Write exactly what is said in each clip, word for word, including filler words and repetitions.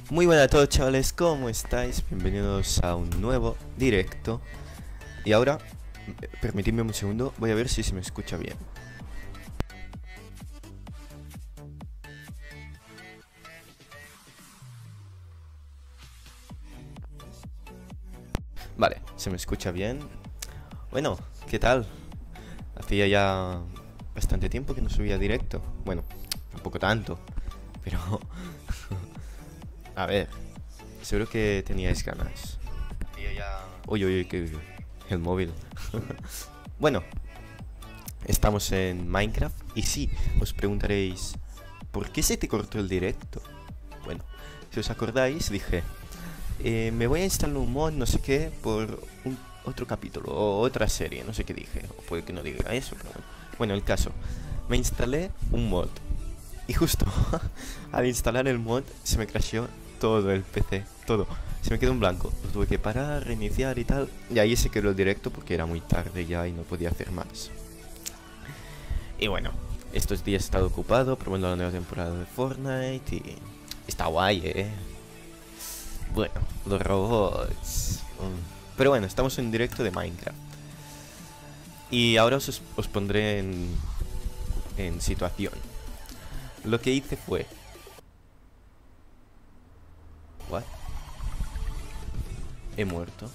Muy buenas a todos, chavales, ¿cómo estáis? Bienvenidos a un nuevo directo. Y ahora, permitidme un segundo, voy a ver si se me escucha bien. Vale, se me escucha bien. Bueno, ¿qué tal? Hacía ya bastante tiempo que no subía directo. Bueno, tampoco tanto, pero... a ver, seguro que teníais ganas. Hacía ya... Uy, uy, uy, que... el móvil. Bueno, estamos en Minecraft. Y sí, os preguntaréis, ¿por qué se te cortó el directo? Bueno, si os acordáis, dije... Eh, me voy a instalar un mod, no sé qué, por un, otro capítulo o otra serie, no sé qué dije, o puede que no diga eso, pero bueno. Bueno, el caso, me instalé un mod y justo al instalar el mod se me crasheó todo el P C, todo, se me quedó en blanco, lo tuve que parar, reiniciar y tal, y ahí se quedó el directo porque era muy tarde ya y no podía hacer más. Y bueno, estos días he estado ocupado probando la nueva temporada de Fortnite y está guay, eh. Bueno, los robots. Pero bueno, estamos en directo de Minecraft. Y ahora os, os pondré en, en situación. Lo que hice fue... ¿What? He muerto.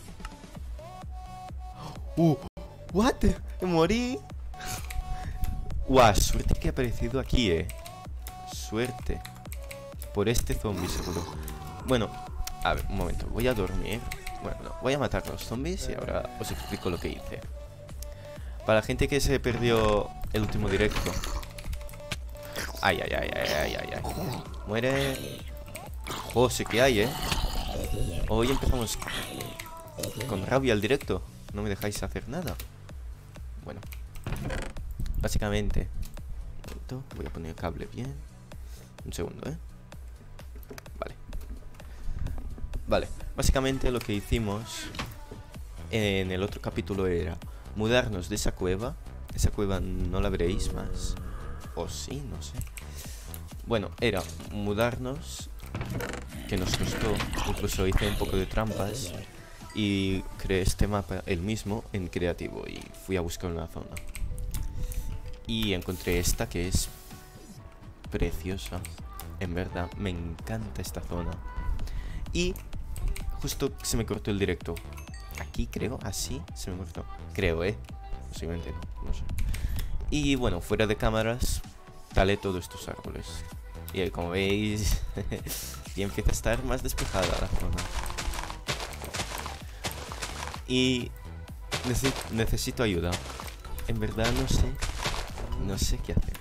¡Uh! ¿What? ¡Me morí! ¡Guau! Suerte que he aparecido aquí, eh. Suerte. Por este zombie, seguro. Bueno... A ver, un momento, voy a dormir. Bueno, no, voy a matar a los zombies y ahora os explico lo que hice. Para la gente que se perdió el último directo. Ay, ay, ay, ay, ay, ay, ay. Muere. Oh, sé que hay, eh. Hoy empezamos con rabia el directo. No me dejáis hacer nada. Bueno, básicamente, voy a poner el cable bien. Un segundo, eh. Vale. Vale, básicamente lo que hicimos en el otro capítulo era mudarnos de esa cueva. Esa cueva no la veréis más. O sí, no sé. Bueno, era mudarnos, que nos costó. Incluso hice un poco de trampas y creé este mapa el mismo en creativo. Y fui a buscar una zona y encontré esta que es preciosa. En verdad, me encanta esta zona. Y justo se me cortó el directo. Aquí creo, así se me cortó. Creo, eh. Posiblemente no, no sé. Y bueno, fuera de cámaras, talé todos estos árboles. Y ahí, como veis, y empieza a estar más despejada la zona. Y necesito, necesito ayuda. En verdad no sé. No sé qué hacer.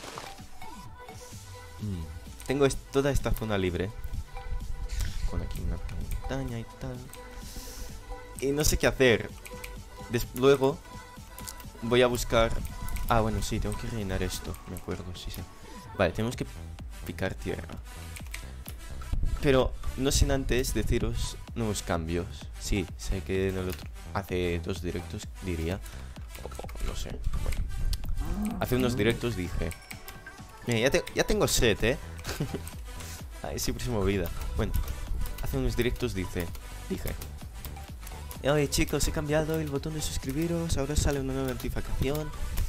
Mm. Tengo es, toda esta zona libre. Con aquí una montaña y tal. Y no sé qué hacer. Des luego voy a buscar... Ah, bueno, sí, tengo que rellenar esto. Me acuerdo, sí, sí. Vale, tenemos que picar tierra. Pero no sin antes deciros nuevos cambios. Sí, sé que en el otro... hace dos directos diría. O no sé. Bueno. Hace unos directos dije... Mira, ya, te ya tengo set, ¿eh? Ay, siempre se me olvida. Bueno. Hace unos directos dice, dije, oye chicos, he cambiado el botón de suscribiros, ahora sale una nueva notificación.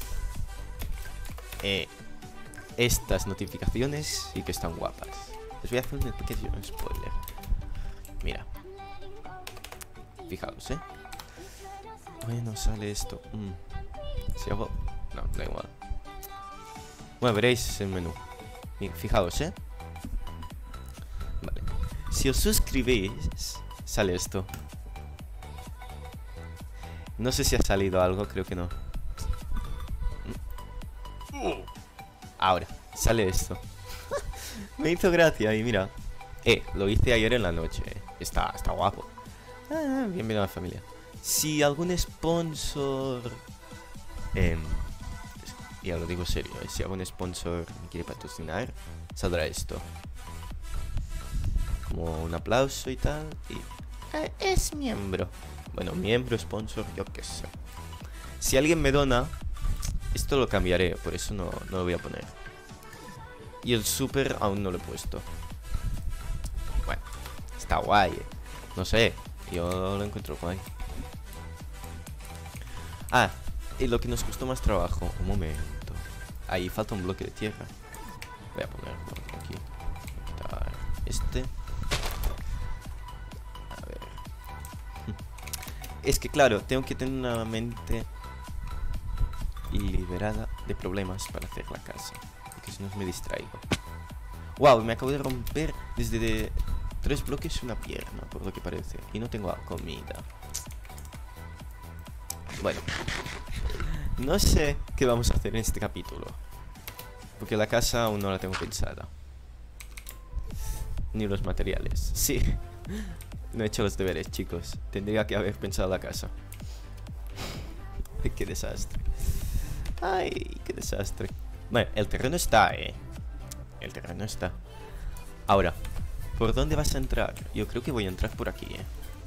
Eh, estas notificaciones sí que están guapas. Les voy a hacer un pequeño spoiler. Mira. Fijaos, eh. Bueno, sale esto. Mm. Si hago... No, da igual. Bueno, veréis el menú. Mira, fijaos, eh. Si os suscribís, sale esto. No sé si ha salido algo, creo que no. Ahora, sale esto. Me hizo gracia y mira. Eh, lo hice ayer en la noche. Está, está guapo. Ah, bienvenido a la familia. Si algún sponsor... Eh, ya lo digo serio, eh, si algún sponsor me quiere patrocinar, saldrá esto. Como un aplauso y tal. Y eh, es miembro. Bueno, miembro, sponsor, yo qué sé. Si alguien me dona, esto lo cambiaré, por eso no, no lo voy a poner. Y el super aún no lo he puesto. Bueno, está guay, eh. No sé, yo lo encuentro guay. Ah, y lo que nos costó más trabajo. Un momento. Ahí falta un bloque de tierra. Voy a ponerlo aquí. Voy a quitar este. A ver. Es que claro, tengo que tener una mente liberada de problemas para hacer la casa. Porque si no me distraigo. Wow, me acabo de romper desde de tres bloques una pierna, por lo que parece. Y no tengo comida. Bueno. No sé qué vamos a hacer en este capítulo. Porque la casa aún no la tengo pensada. Ni los materiales. Sí. No he hecho los deberes, chicos. Tendría que haber pensado la casa. Qué desastre. Ay, qué desastre. Bueno, el terreno está, eh. El terreno está. Ahora, ¿por dónde vas a entrar? Yo creo que voy a entrar por aquí, eh.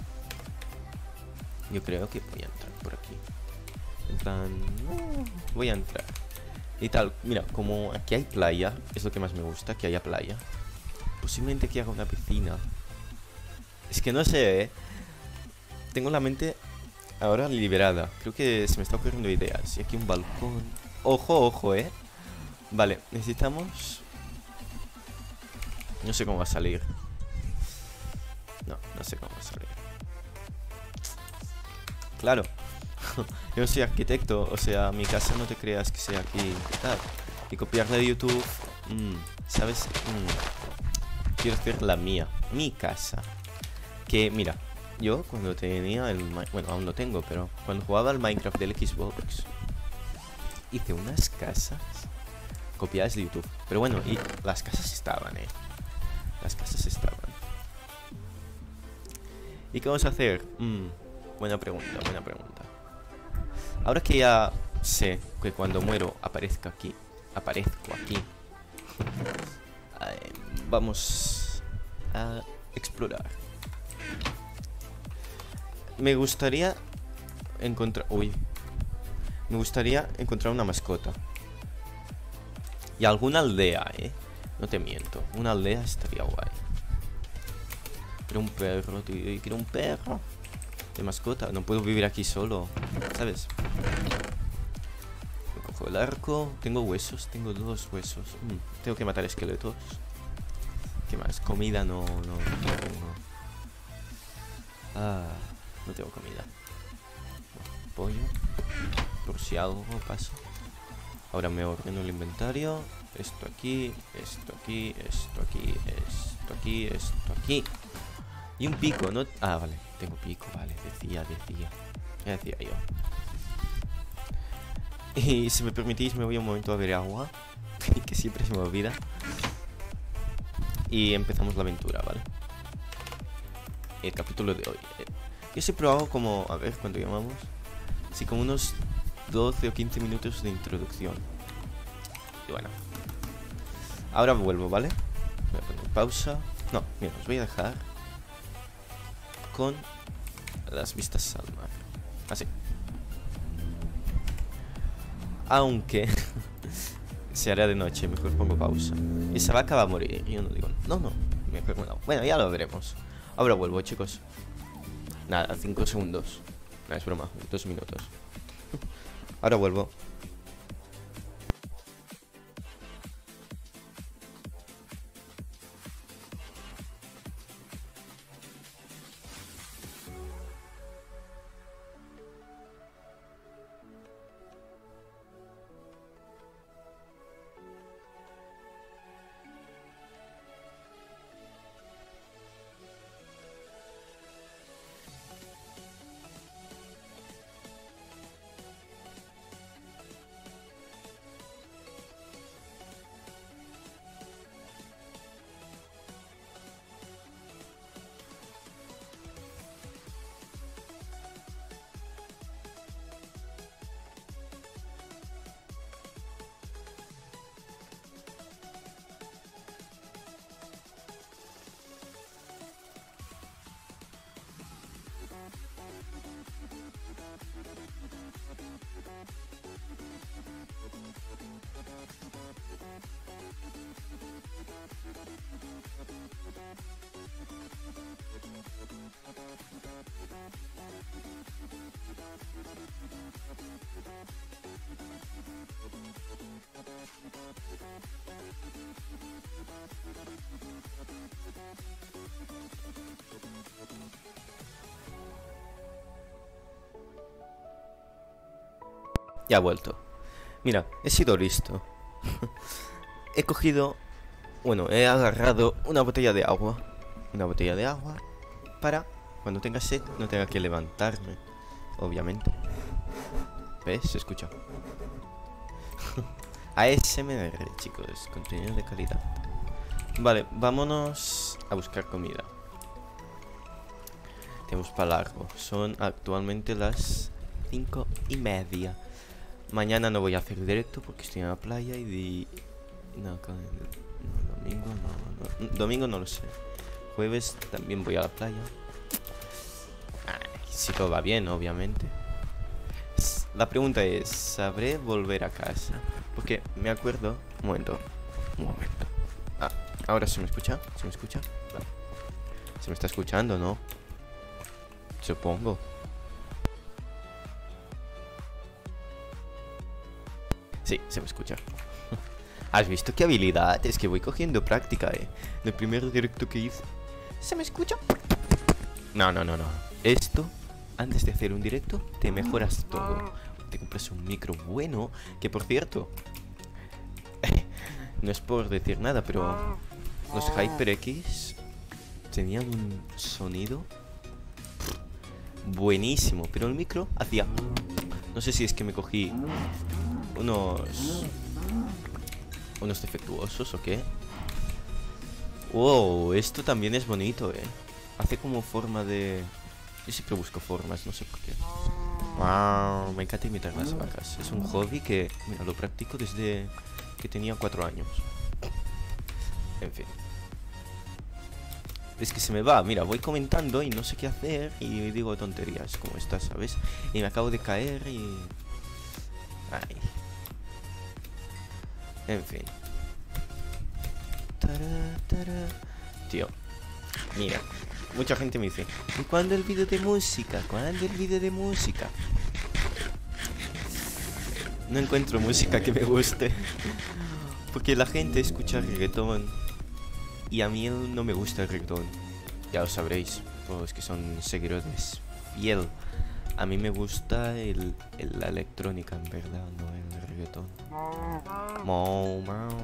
Yo creo que voy a entrar por aquí. En plan, no, voy a entrar. Y tal, mira, como aquí hay playa, es lo que más me gusta, que haya playa. Posiblemente que haga una piscina. Es que no sé, eh. Tengo la mente ahora liberada. Creo que se me está ocurriendo ideas. Y aquí un balcón. Ojo, ojo, eh. Vale, necesitamos... No sé cómo va a salir. No, no sé cómo va a salir. Claro. Yo no soy arquitecto, o sea, mi casa no te creas que sea aquí y tal. Y copiarla de YouTube, mmm, ¿sabes? Mm, quiero hacer la mía, mi casa. Que, mira, yo cuando tenía el... Bueno, aún no tengo, pero cuando jugaba al Minecraft del Xbox, hice unas casas copiadas de YouTube. Pero bueno, y las casas estaban, eh. Las casas estaban. ¿Y qué vamos a hacer? Mm, buena pregunta, buena pregunta. Ahora que ya sé que cuando muero aparezco aquí, aparezco aquí, eh, vamos a explorar. Me gustaría encontrar... Uy. Me gustaría encontrar una mascota. Y alguna aldea, eh. No te miento. Una aldea estaría guay. Quiero un perro, tío. Y quiero un perro de mascota. No puedo vivir aquí solo, ¿sabes? Me cojo el arco. Tengo huesos. Tengo dos huesos. Mm, tengo que matar esqueletos. ¿Qué más? Comida no, no, no tengo. Ah, no tengo comida. Pollo. Por si algo pasa. Ahora me ordeno el inventario. Esto aquí, esto aquí, esto aquí, esto aquí, esto aquí. Y un pico, ¿no? Ah, vale, tengo pico, vale, decía, decía. Ya decía yo. Y si me permitís me voy un momento a beber agua. Que siempre se me olvida. Y empezamos la aventura, ¿vale? El capítulo de hoy. Yo siempre hago como, a ver, ¿cuánto llamamos? Así como unos doce o quince minutos de introducción. Y bueno. Ahora vuelvo, ¿vale? Voy a poner pausa. No, mira, os voy a dejar con las vistas al mar. Así. Aunque se hará de noche, mejor pongo pausa. Esa vaca va a morir. Y yo no digo, no, no, mejor no. Bueno, ya lo veremos. Ahora vuelvo, chicos. Nada, cinco segundos. No, es broma, dos minutos. Ahora vuelvo. Ya ha vuelto. Mira, he sido listo. He cogido... Bueno, he agarrado una botella de agua. Una botella de agua para cuando tenga sed no tenga que levantarme. Obviamente. ¿Ves? Se escucha. A S M R, chicos. Contenido de calidad. Vale, vámonos a buscar comida. Tenemos para largo. Son actualmente las cinco y media. Mañana no voy a hacer directo porque estoy en la playa y di... No, no, domingo no, no, domingo no lo sé. Jueves también voy a la playa. Ay, si todo va bien, obviamente. La pregunta es, ¿sabré volver a casa? Porque me acuerdo... Un momento, un momento. Ah, ¿ahora se me escucha? ¿Se me escucha? Vale. Se me está escuchando, ¿no? Supongo. Sí, se me escucha. ¿Has visto qué habilidad? Es que voy cogiendo práctica, eh. El primer directo que hice. ¿Se me escucha? No, no, no, no. Esto, antes de hacer un directo, te mejoras todo. Te compras un micro bueno. Que por cierto, no es por decir nada, pero los HyperX tenían un sonido buenísimo. Pero el micro hacía... No sé si es que me cogí unos... unos defectuosos o qué. Wow, esto también es bonito, eh. Hace como forma de... Yo siempre busco formas, no sé por qué. Wow, me encanta imitar las vacas. Es un hobby que, mira, lo practico desde que tenía cuatro años. En fin. Es que se me va, mira, voy comentando y no sé qué hacer y digo tonterías como estas, ¿sabes? Y me acabo de caer y... Ay. En fin. Tara, tara. Tío, mira, mucha gente me dice, ¿y cuándo el vídeo de música? ¿Cuándo el vídeo de música? No encuentro música que me guste. Porque la gente escucha reggaetón y a mí no me gusta el reggaetón. Ya lo sabréis, los que son seguidores fiel. A mí me gusta el, el, la electrónica, en verdad, no el reggaetón. Mau, mau.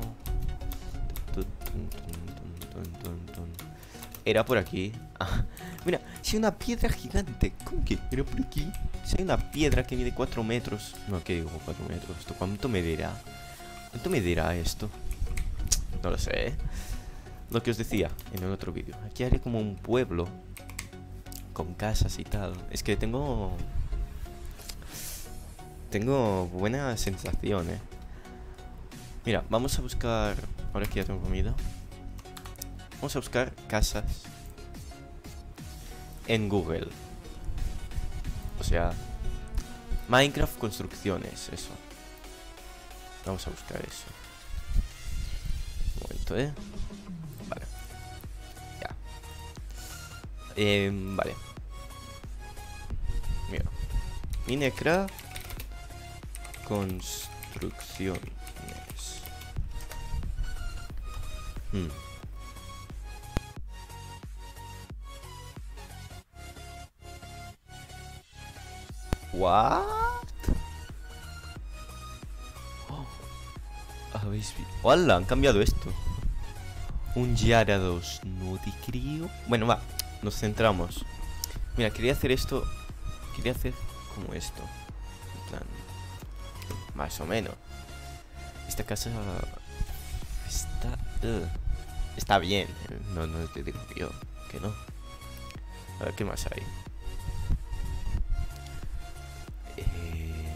Era por aquí. Ah, mira, si hay una piedra gigante. ¿Cómo que? Era por aquí. Si hay una piedra que mide cuatro metros. No, ¿qué digo? cuatro metros. ¿Esto cuánto medirá? ¿Cuánto medirá esto? No lo sé, ¿eh? Lo que os decía en el otro vídeo. Aquí haré como un pueblo con casas y tal. Es que tengo... Tengo buena sensación, eh. Mira, vamos a buscar... Ahora que ya tengo comida. Vamos a buscar casas en Google. O sea, Minecraft construcciones, eso. Vamos a buscar eso. Un momento, eh. Vale. Ya. Eh, vale. Mira. Minecraft construcciones. Hmm. What? Oh. ¿Habéis visto? ¡Hola! Han cambiado esto. Un Gyarados, no te creo. Bueno, va, nos centramos. Mira, quería hacer esto. Quería hacer como esto. En plan, más o menos. Esta casa está... Uh, está bien. No, no te digo yo que no. A ver, ¿qué más hay? Eh...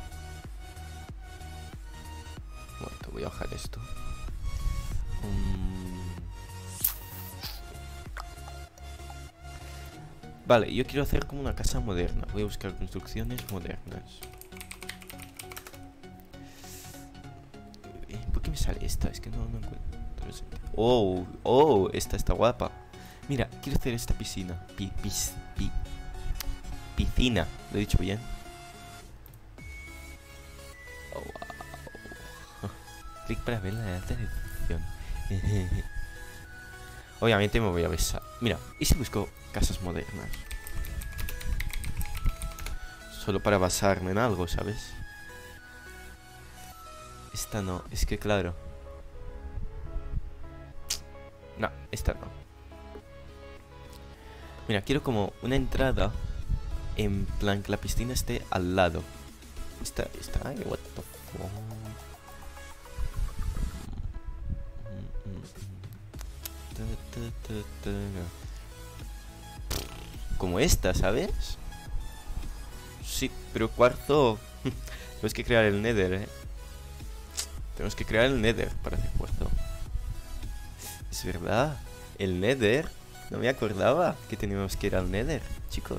Bueno, te voy a bajar esto. Um... Vale, yo quiero hacer como una casa moderna. Voy a buscar construcciones modernas. ¿Por qué me sale esta? Es que no, no encuentro. Oh, oh, esta está guapa. Mira, quiero hacer esta piscina. Pi, pis, pi, piscina. ¿Lo he dicho bien? Clic para ver la alta descripción. Obviamente me voy a besar. Mira, ¿y si busco casas modernas? Solo para basarme en algo, ¿sabes? Esta no, es que claro. No, esta no. Mira, quiero como una entrada en plan que la piscina esté al lado. Esta, esta, ay, what the fuck. Como esta, ¿sabes? Sí, pero cuarzo. Tenemos que crear el Nether, eh. Tenemos que crear el Nether para hacer cuarzo. Es verdad, el Nether. No me acordaba que teníamos que ir al Nether, chicos.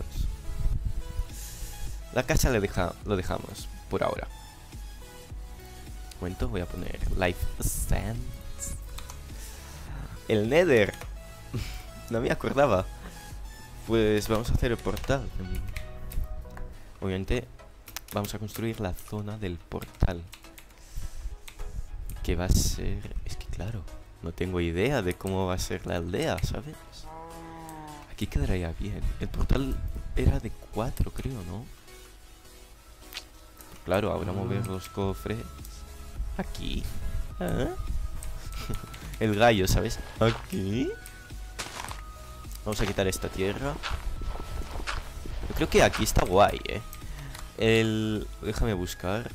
La casa le deja, lo dejamos por ahora. Un momento, voy a poner Life Sands. El Nether. No me acordaba. Pues vamos a hacer el portal. Obviamente vamos a construir la zona del portal, que va a ser... Es que claro, no tengo idea de cómo va a ser la aldea, ¿sabes? Aquí quedaría bien. El portal era de cuatro, creo, ¿no? Claro, ahora mover los cofres aquí. ¿Ah? El gallo, ¿sabes? Aquí. Vamos a quitar esta tierra. Yo creo que aquí está guay, ¿eh? El... Déjame buscar.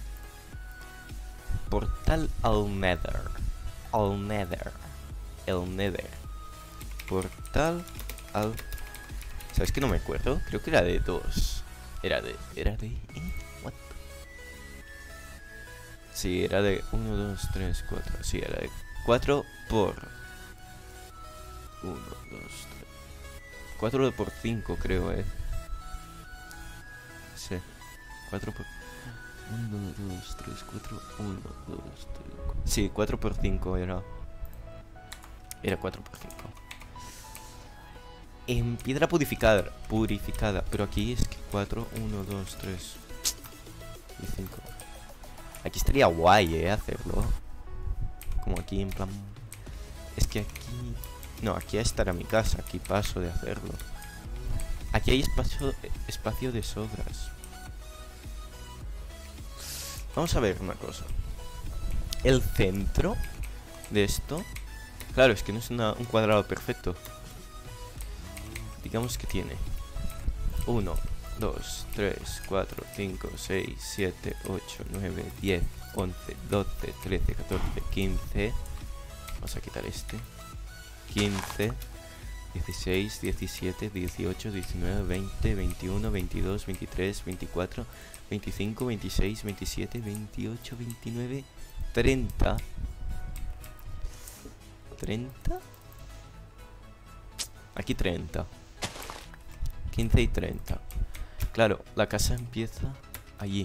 Portal al Nether. Al Nether. El Nether. Portal al... ¿Sabes que no me acuerdo? Creo que era de dos. Era de... Era de... ¿Eh? What? Sí, era de uno, dos, tres, cuatro. Sí, era de cuatro por... uno, dos, tres... cuatro por cinco, creo, eh. Sí. cuatro por... uno, dos, tres, cuatro... uno, dos, tres, cuatro... Sí, cuatro por cinco era... Era cuatro por cinco. En piedra purificada, purificada. Pero aquí es que cuatro, uno, dos, tres y cinco. Aquí estaría guay, eh, hacerlo. Como aquí en plan... Es que aquí... No, aquí estará mi casa. Aquí paso de hacerlo. Aquí hay espacio, espacio de sobras. Vamos a ver una cosa. El centro de esto... Claro, es que no es una, un cuadrado perfecto. Digamos que tiene uno, dos, tres, cuatro, cinco, seis, siete, ocho, nueve, diez, once, doce, trece, catorce, quince. Vamos a quitar este. quince, dieciséis, diecisiete, dieciocho, diecinueve, veinte, veintiuno, veintidós, veintitrés, veinticuatro, veinticinco, veintiséis, veintisiete, veintiocho, veintinueve, treinta. ¿treinta? Aquí treinta. quince y treinta. Claro, la casa empieza allí.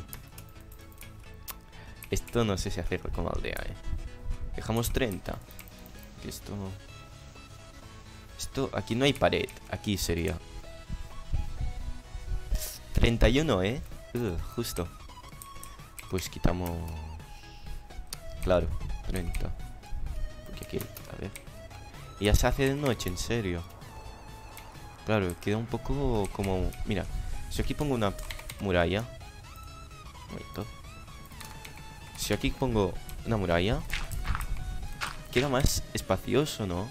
Esto no sé si hacerlo como aldea, eh. Dejamos treinta. Que esto... Esto... Aquí no hay pared. Aquí sería treinta y uno, eh. Ugh, justo. Pues quitamos... Claro, treinta. Porque aquí... A ver. Y ya se hace de noche, en serio. Claro, queda un poco como... Mira, si aquí pongo una muralla... Un momento. Si aquí pongo una muralla... Queda más espacioso, ¿no?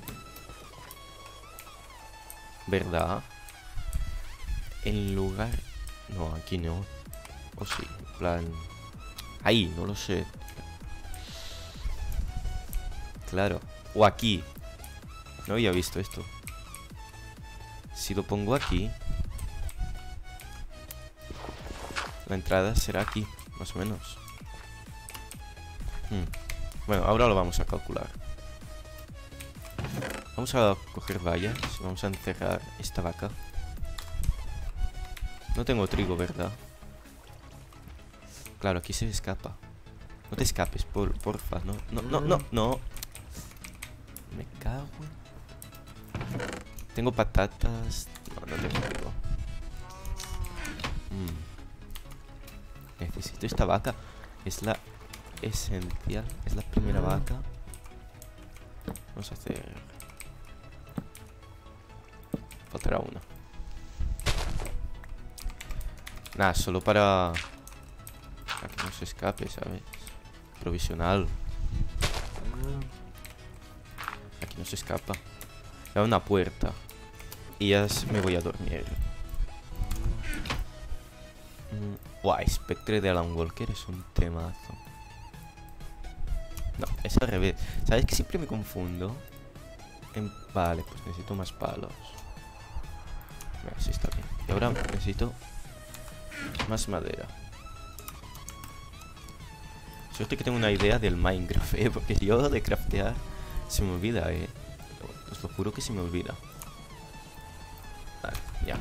¿Verdad? En lugar... No, aquí no. O sí, en plan... Ahí, no lo sé. Claro. O aquí. No había visto esto. Si lo pongo aquí, la entrada será aquí, más o menos. hmm. Bueno, ahora lo vamos a calcular. Vamos a coger vallas. Vamos a encerrar esta vaca. No tengo trigo, ¿verdad? Claro, aquí se escapa. No te escapes, por, porfa. No, no, no, no, no. Me cago en... Tengo patatas. No, no tengo trigo. mm. Necesito esta vaca. Es la esencial. Es la primera vaca. Vamos a hacer... Faltará una. Nada, solo para... Para que no se escape, ¿sabes? Provisional. Aquí no se escapa. Da una puerta. Y ya me voy a dormir. Guau, Spectre de Alan Walker es un temazo. No, es al revés. ¿Sabes que siempre me confundo? En... Vale, pues necesito más palos. Mira, sí está bien. Y ahora necesito más madera. Suerte que tengo una idea del Minecraft, ¿eh? Porque yo de craftear se me olvida, ¿eh? Os lo juro que se me olvida. Vale, ya.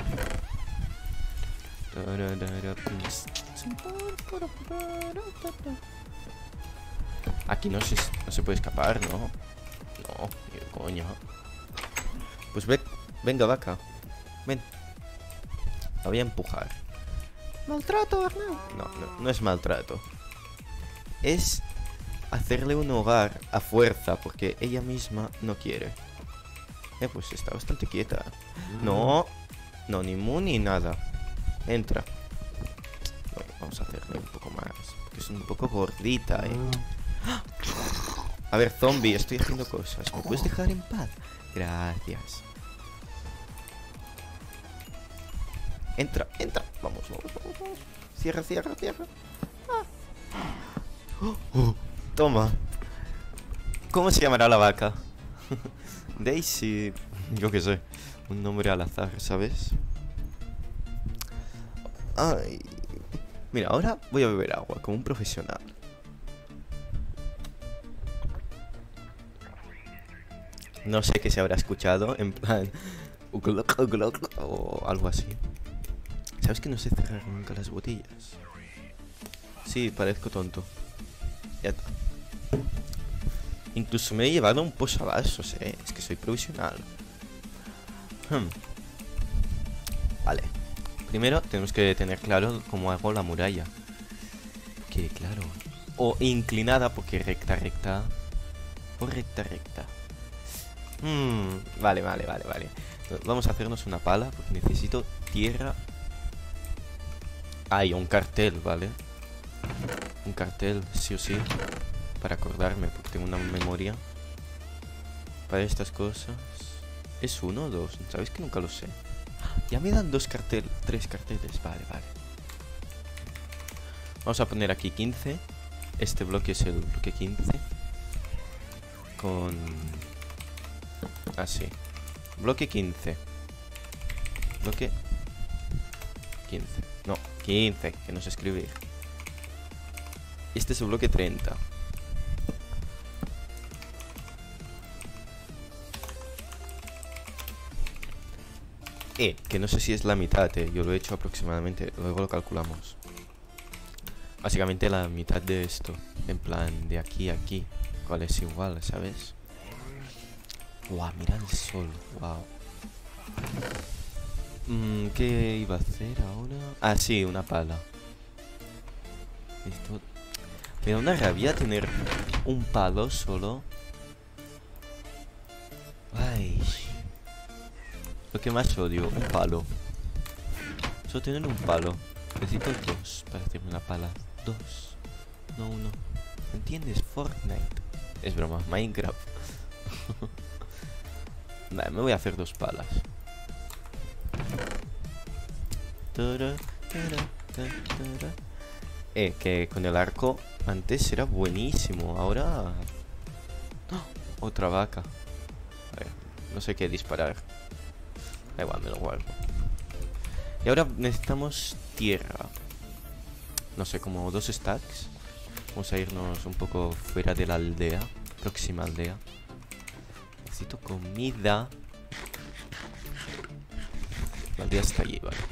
Aquí no se, no se puede escapar, ¿no? No, ni de coño. Pues ve, venga, vaca. Ven. La voy a empujar. ¿Maltrato, Arnau? No, no, no es maltrato. Es hacerle un hogar a fuerza, porque ella misma no quiere. Eh, pues está bastante quieta. No, no, ni mu ni nada. Entra. Bueno, vamos a hacerle un poco más, porque es un poco gordita, eh. A ver, zombie, estoy haciendo cosas. ¿Me puedes dejar en paz? Gracias. Entra, entra. Vamos, vamos, vamos, vamos. Cierra, cierra, cierra. Ah. Oh, oh, toma. ¿Cómo se llamará la vaca? Daisy. Yo qué sé. Un nombre al azar, ¿sabes? Ay. Mira, ahora voy a beber agua como un profesional. No sé qué se habrá escuchado. En plan... O algo así. ¿Sabes que no sé cerrar nunca las botellas? Sí, parezco tonto. Ya está. Incluso me he llevado un posavasos, eh. Es que soy provisional. Hmm. Vale. Primero tenemos que tener claro cómo hago la muralla. Que claro. O inclinada, porque recta, recta. O recta, recta. Hmm. Vale, vale, vale, vale. Vamos a hacernos una pala, porque necesito tierra. Hay un cartel, ¿vale? Un cartel, sí o sí. Para acordarme, porque tengo una memoria para estas cosas. ¿Es uno o dos? ¿Sabéis que nunca lo sé? Ya me dan dos carteles, tres carteles. Vale, vale. Vamos a poner aquí quince. Este bloque es el bloque quince. Con... así. Bloque quince. Bloque quince. No, quince, que no sé escribir. Este es el bloque treinta. Eh, que no sé si es la mitad, eh. Yo lo he hecho aproximadamente. Luego lo calculamos. Básicamente la mitad de esto. En plan, de aquí a aquí. ¿Cuál es igual, sabes? Guau, mira el sol. Guau. Mm, ¿qué iba a hacer ahora? Ah, sí, una pala. Esto... Me da una rabia tener un palo solo. Ay. Lo que más odio, un palo. Solo tener un palo. Necesito dos para hacerme una pala. Dos. No uno. ¿Me entiendes? Fortnite. Es broma, Minecraft. Vale, me voy a hacer dos palas. Eh, que con el arco antes era buenísimo. Ahora... ¡Oh! Otra vaca. A ver, no sé qué disparar. Da igual, me lo guardo. Y ahora necesitamos tierra. No sé, como dos stacks. Vamos a irnos un poco fuera de la aldea. Próxima aldea. Necesito comida. La aldea está allí, vale.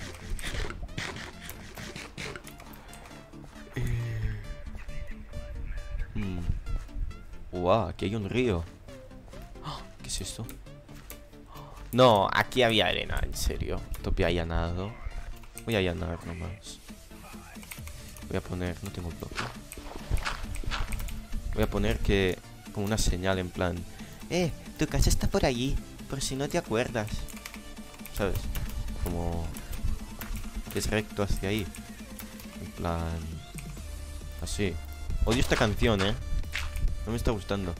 Mm. Wow, aquí hay un río. ¿Qué es esto? No, aquí había arena, en serio. Tope allanado. Voy a allanar nomás. Voy a poner... No tengo bloque. Voy a poner que... como una señal en plan... Eh, tu casa está por allí. Por si no te acuerdas. ¿Sabes? Como... que es recto hacia ahí. En plan... así. Odio esta canción, ¿eh? No me está gustando.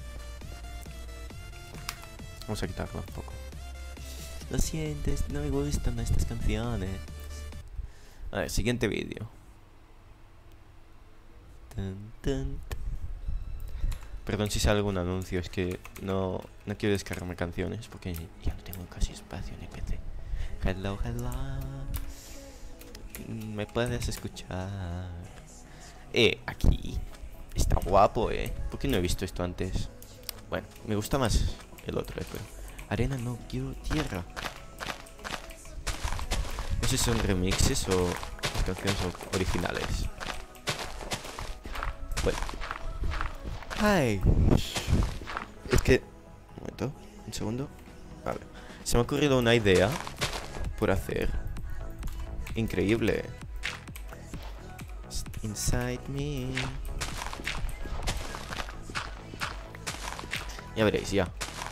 Vamos a quitarla un poco. Lo sientes, no me gustan estas canciones. A ver, siguiente vídeo. Tun, tun. Perdón si sale algún anuncio, es que no, no quiero descargarme canciones porque ya no tengo casi espacio en el P C. Hello, hello. ¿Me puedes escuchar? Eh, aquí. Está guapo, eh. ¿Por qué no he visto esto antes? Bueno, me gusta más el otro, eh, pero... arena, no quiero tierra. No sé si son remixes o las canciones son originales. Bueno. Ay. Es que... un momento, un segundo. Vale. Se me ha ocurrido una idea por hacer. Increíble. Inside me. Ya veréis, ya.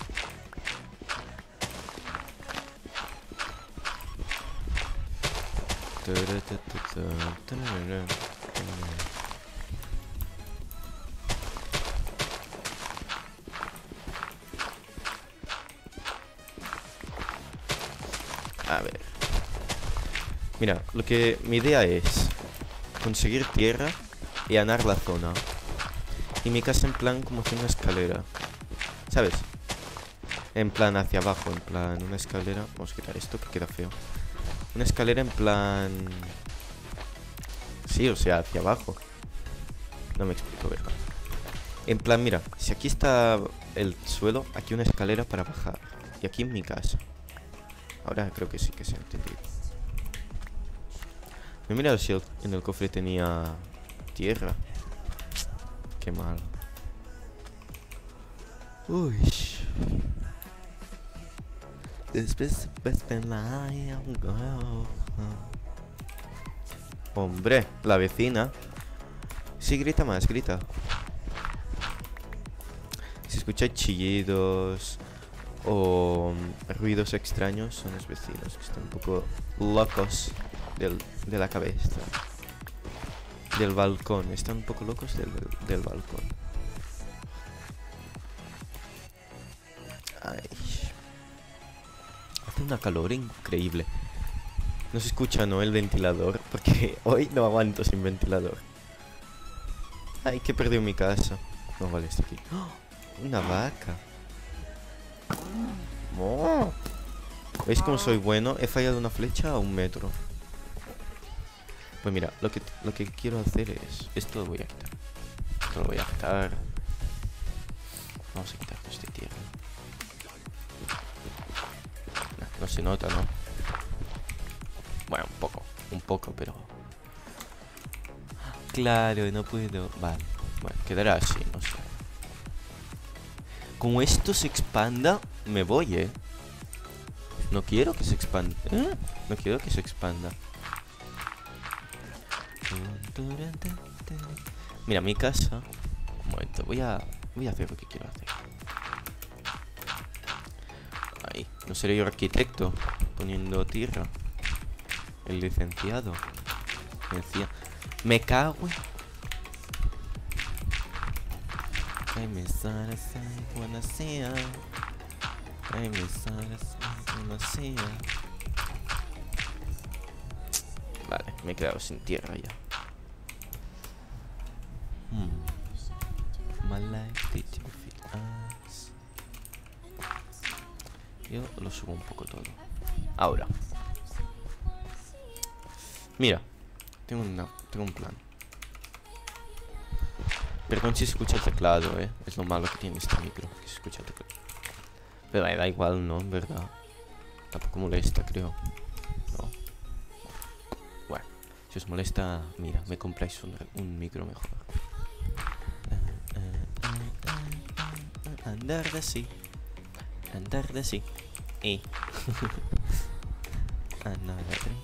A ver. Mira, lo que mi idea es conseguir tierra y allanar la zona. Y mi casa en plan como hacer una escalera. ¿Sabes? En plan hacia abajo, en plan una escalera. Vamos a quitar esto que queda feo. Una escalera en plan... sí, o sea, hacia abajo. No me explico, ¿verdad? En plan, mira, si aquí está el suelo, aquí una escalera para bajar. Y aquí en mi casa. Ahora creo que sí que se ha entendido. Me he mirado si el, en el cofre tenía tierra. Qué mal. Uy. Hombre, la vecina. Sí, grita más, grita. Si escucháis chillidos o ruidos extraños, son los vecinos que están un poco locos del, de la cabeza. Del balcón, están un poco locos del, del balcón. Ay. Hace una calor increíble. No se escucha, ¿no? El ventilador, porque hoy no aguanto sin ventilador. Ay, que he perdido mi casa. No, vale, está aquí. ¡Oh! Una vaca. Oh. ¿Veis cómo soy bueno? He fallado una flecha a un metro. Pues mira, lo que, lo que quiero hacer es... esto lo voy a quitar. Esto lo voy a quitar. Vamos a quitar este tierra. No, no se nota, ¿no? Bueno, un poco. Un poco, pero... claro, no puedo... vale. Bueno, quedará así, no sé. Como esto se expanda, me voy, ¿eh? No quiero que se expanda. ¿Eh? No quiero que se expanda. Mira, mi casa. Un momento, voy a... voy a hacer lo que quiero hacer. Ahí, no seré yo arquitecto poniendo tierra. El licenciado. Me decía... me cago en... Ay, me sale, buena sea. Ay, me sale, buena sea. Vale, me he quedado sin tierra ya. Hmm. My life did you fit us. Yo lo subo un poco todo. Ahora. Mira, tengo, una, tengo un plan. Perdón si se escucha el teclado, eh. Es lo malo que tiene este micro, que se escucha el teclado. Pero me da igual, ¿no? En verdad. Tampoco molesta, creo. No. Bueno, si os molesta, mira, me compráis un, un micro mejor. Andar de sí. Andar de sí. Y. Andar de sí.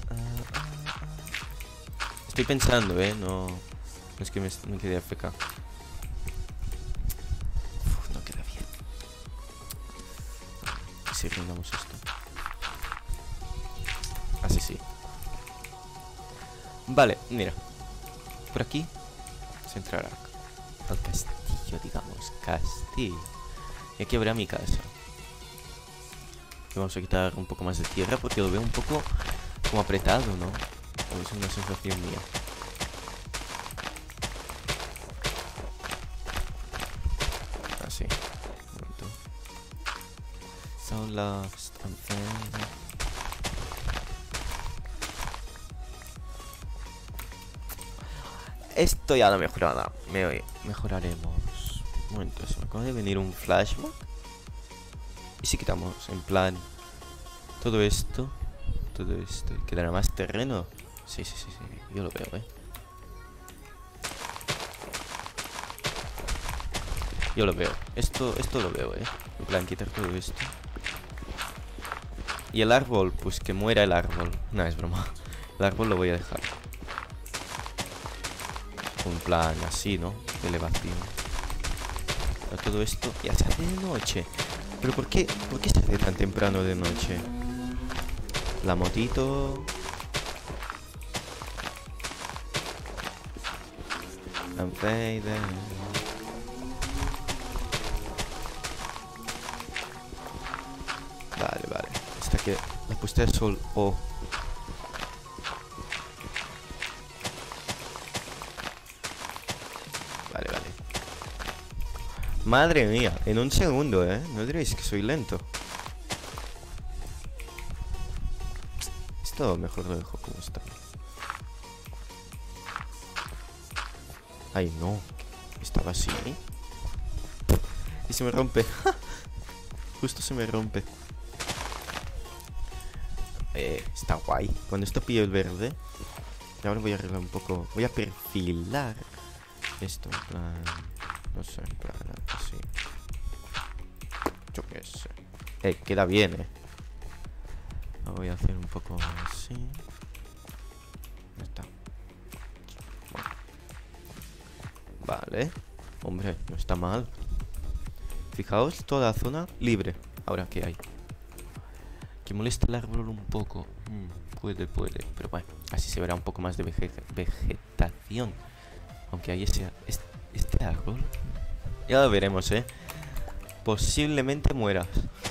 ah, ah. Estoy pensando, eh. No, no es que me, me quede A F K. Uf, no queda bien. ¿Y si reinamos esto? Así sí. Vale, mira. Por aquí se entrará al castillo, digamos. Castillo. Y aquí habrá mi casa. Y vamos a quitar un poco más de tierra porque lo veo un poco como apretado, ¿no? O es una sensación mía. Así. Un momento. So lost and faded. Esto ya lo mejorará. Me mejoraremos. Un momento, se me acaba de venir un flashback. Y si quitamos, en plan, todo esto, todo esto, ¿quedará más terreno? Sí, sí, sí, sí, yo lo veo, eh. Yo lo veo, esto, esto lo veo, eh. En plan, quitar todo esto. Y el árbol, pues que muera el árbol. No, es broma. El árbol lo voy a dejar. En plan, así, ¿no? De elevación. Pero todo esto ya se hace de noche. ¿Pero por qué? ¿Por qué se hace tan temprano de noche? La motito. I'm fading. Vale, vale. Hasta que la puesta de sol. Oh. Vale, vale. Madre mía, en un segundo, ¿eh? No diréis que soy lento. Esto mejor lo dejo como está. Ay, no. Estaba así. Y se me rompe. Justo se me rompe. Eh, está guay. Cuando esto pille el verde. Y ahora voy a arreglar un poco. Voy a perfilar esto, en plan. No sé, en plan así. Yo qué sé. Eh, queda bien, eh. Lo voy a hacer un poco así. Ya está. Bueno. Vale. Hombre, no está mal. Fijaos, toda la zona libre. Ahora, ¿qué hay? Que molesta el árbol un poco. Hmm, puede, puede. Pero bueno, así se verá un poco más de vege vegetación. Aunque hay ese... Este, este árbol... Ya lo veremos, ¿eh? Posiblemente mueras.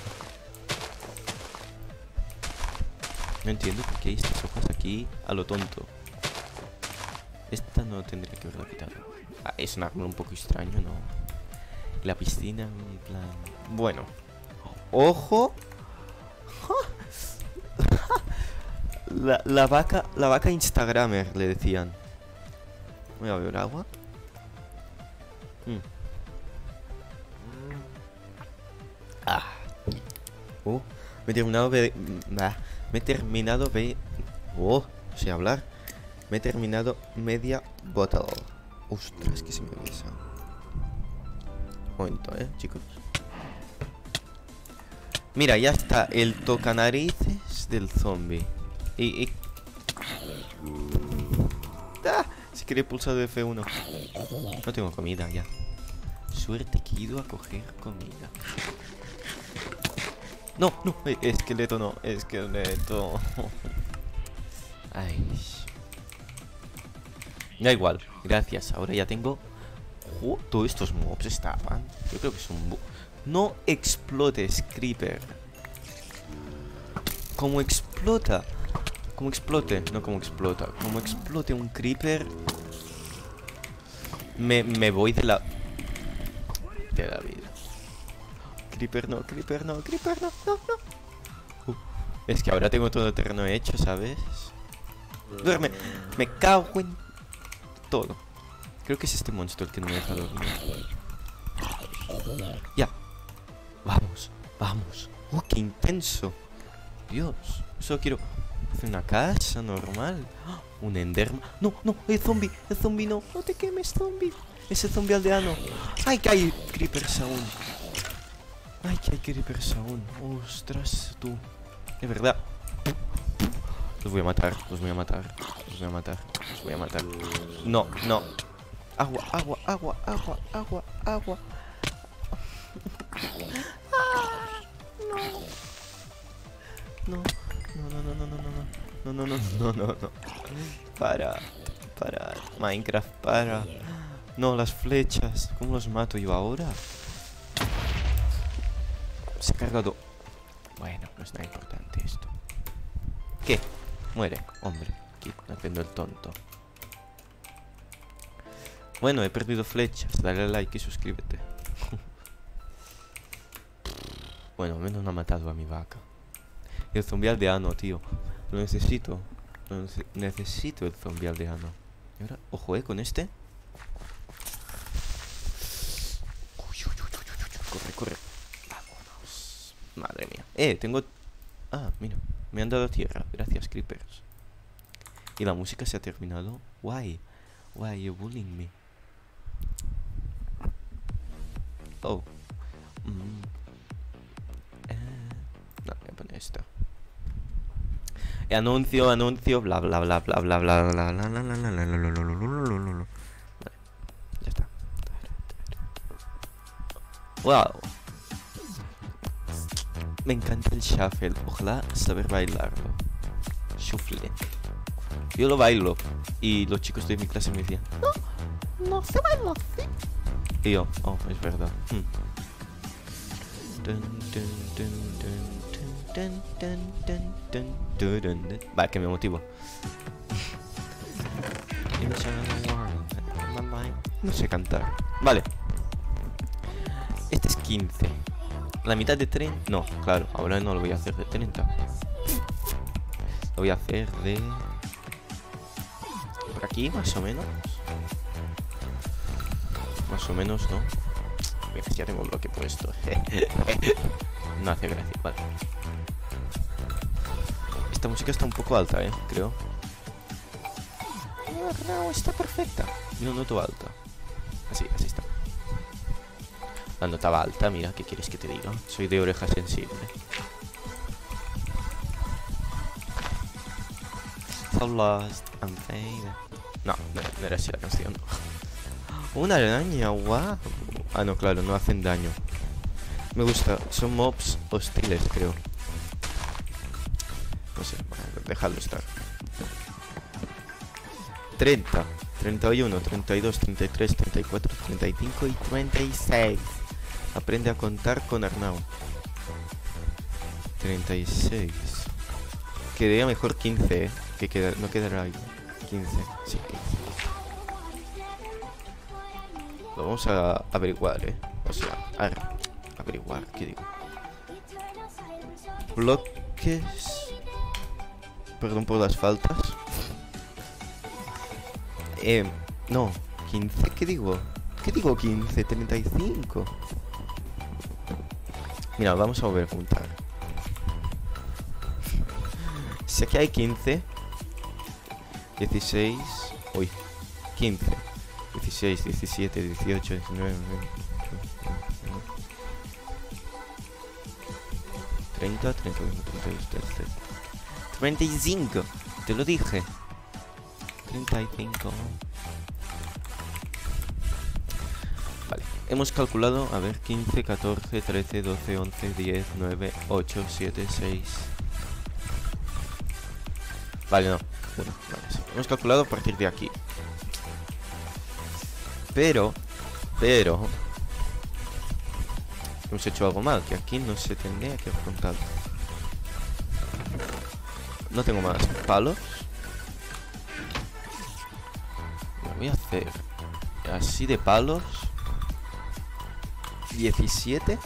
No entiendo por qué hay estas hojas aquí a lo tonto. Esta no tendría que haberla quitado. Ah, es un árbol un poco extraño, ¿no? Y la piscina, en plan... Bueno. ¡Ojo! La, la vaca... La vaca instagramer, le decían. Voy a beber agua. Mm. Ah. Uh, me he terminado de... Bah, me he terminado de... Oh, no sé hablar. Me he terminado media bottle. Ostras, que se me besa. Un momento, eh, chicos. Mira, ya está el tocanarices del zombie. Y... y... ¡Ah! Si quería pulsar de F uno. No tengo comida ya. Suerte que he ido a coger comida. No, no, esqueleto no, esqueleto. Ay. Da igual, gracias. Ahora ya tengo... Oh, todos estos mobs estaban. Yo creo que son... No explotes, creeper. Como explota. Como explote, no como explota. Como explote un creeper. Me, me voy de la... De la vida. Creeper no, creeper no, creeper no, no, no. Uh, es que ahora tengo todo el terreno hecho, ¿sabes? Duerme. Me cago en todo. Creo que es este monstruo el que no me deja dormir. Ya. Vamos, vamos. Oh, qué intenso. Dios. Solo quiero hacer una casa normal. Oh, un enderman. No, no, el zombie. El zombie no. No te quemes, zombie. Ese zombie aldeano. Ay, que hay creepers aún. Ay, que hay creepers aún. Ostras, tú. De verdad. Los voy a matar, los voy a matar, los voy a matar, los voy a matar. No, no. Agua, agua, agua, agua, agua, agua. No, no, no, no, no, no, no, no, no, no, no, no, no. Para, para, Minecraft, para. No, las flechas. ¿Cómo los mato yo ahora? Se ha cargado. Bueno, no es nada importante esto. ¿Qué? Muere, hombre. Aquí haciendo el tonto. Bueno, he perdido flechas. Dale like y suscríbete. Bueno, al menos no ha matado a mi vaca. El zombie aldeano, tío. Lo necesito. Lo nece necesito el zombie aldeano. Y ahora, ojo, eh, con este. Corre, corre. Vámonos. Madre mía. Eh, tengo... Ah, mira. Me han dado tierra. Gracias, creepers. Y la música se ha terminado. Why? Why you bullying me? Oh. Mm. Eh. No, voy a poner esto. Anuncio, anuncio, bla bla bla bla bla bla bla bla bla bla bla bla bla bla bla. Vale, ya está. Wow. Me encanta el shuffle. Ojalá saber bailarlo. Shuffle. Yo lo bailo. Y los chicos de mi clase me decían, no, no se baila así. Y yo, oh, es verdad. Hmm. Vale, que me motivo. No sé cantar. Vale. Este es quince. La mitad de treinta. No, claro, ahora no lo voy a hacer de treinta. Lo voy a hacer de... Por aquí, más o menos. Más o menos, ¿no? Mira, ya tengo un bloque puesto. No hace gracia, vale. Esta música está un poco alta, ¿eh? Creo. No, no, está perfecta. No noto alta. Así, así está. La notaba alta, mira, ¿qué quieres que te diga? Soy de oreja sensible. So lost and faded. No, no, no era así la canción. Una araña, guau. Ah, no, claro, no hacen daño. Me gusta, son mobs hostiles, creo. No sé, déjalo estar. treinta, treinta y uno, treinta y dos, treinta y tres, treinta y cuatro, treinta y cinco y treinta y seis. Aprende a contar con Arnau. treinta y seis. Quedaría mejor quince, ¿eh? Que queda, no quedará ahí. quince, sí, quince. Lo vamos a averiguar, ¿eh? O sea, a averiguar, ¿qué digo? Bloques. Perdón por las faltas. Eh, no, quince, ¿qué digo? ¿Qué digo quince? treinta y cinco. Mira, vamos a volver a contar. Si aquí hay quince, dieciséis, uy, quince, dieciséis, diecisiete, dieciocho, diecinueve, treinta, treinta y uno, treinta y dos, treinta y tres, treinta y cinco, te lo dije. treinta y cinco. Vale, hemos calculado, a ver, quince, catorce, trece, doce, once, diez, nueve, ocho, siete, seis. Vale, no. Bueno, vale, sí. Hemos calculado a partir de aquí. Pero, pero hemos hecho algo mal, que aquí no se tendría que haber contado. No tengo más palos. Lo voy a hacer así de palos. diecisiete.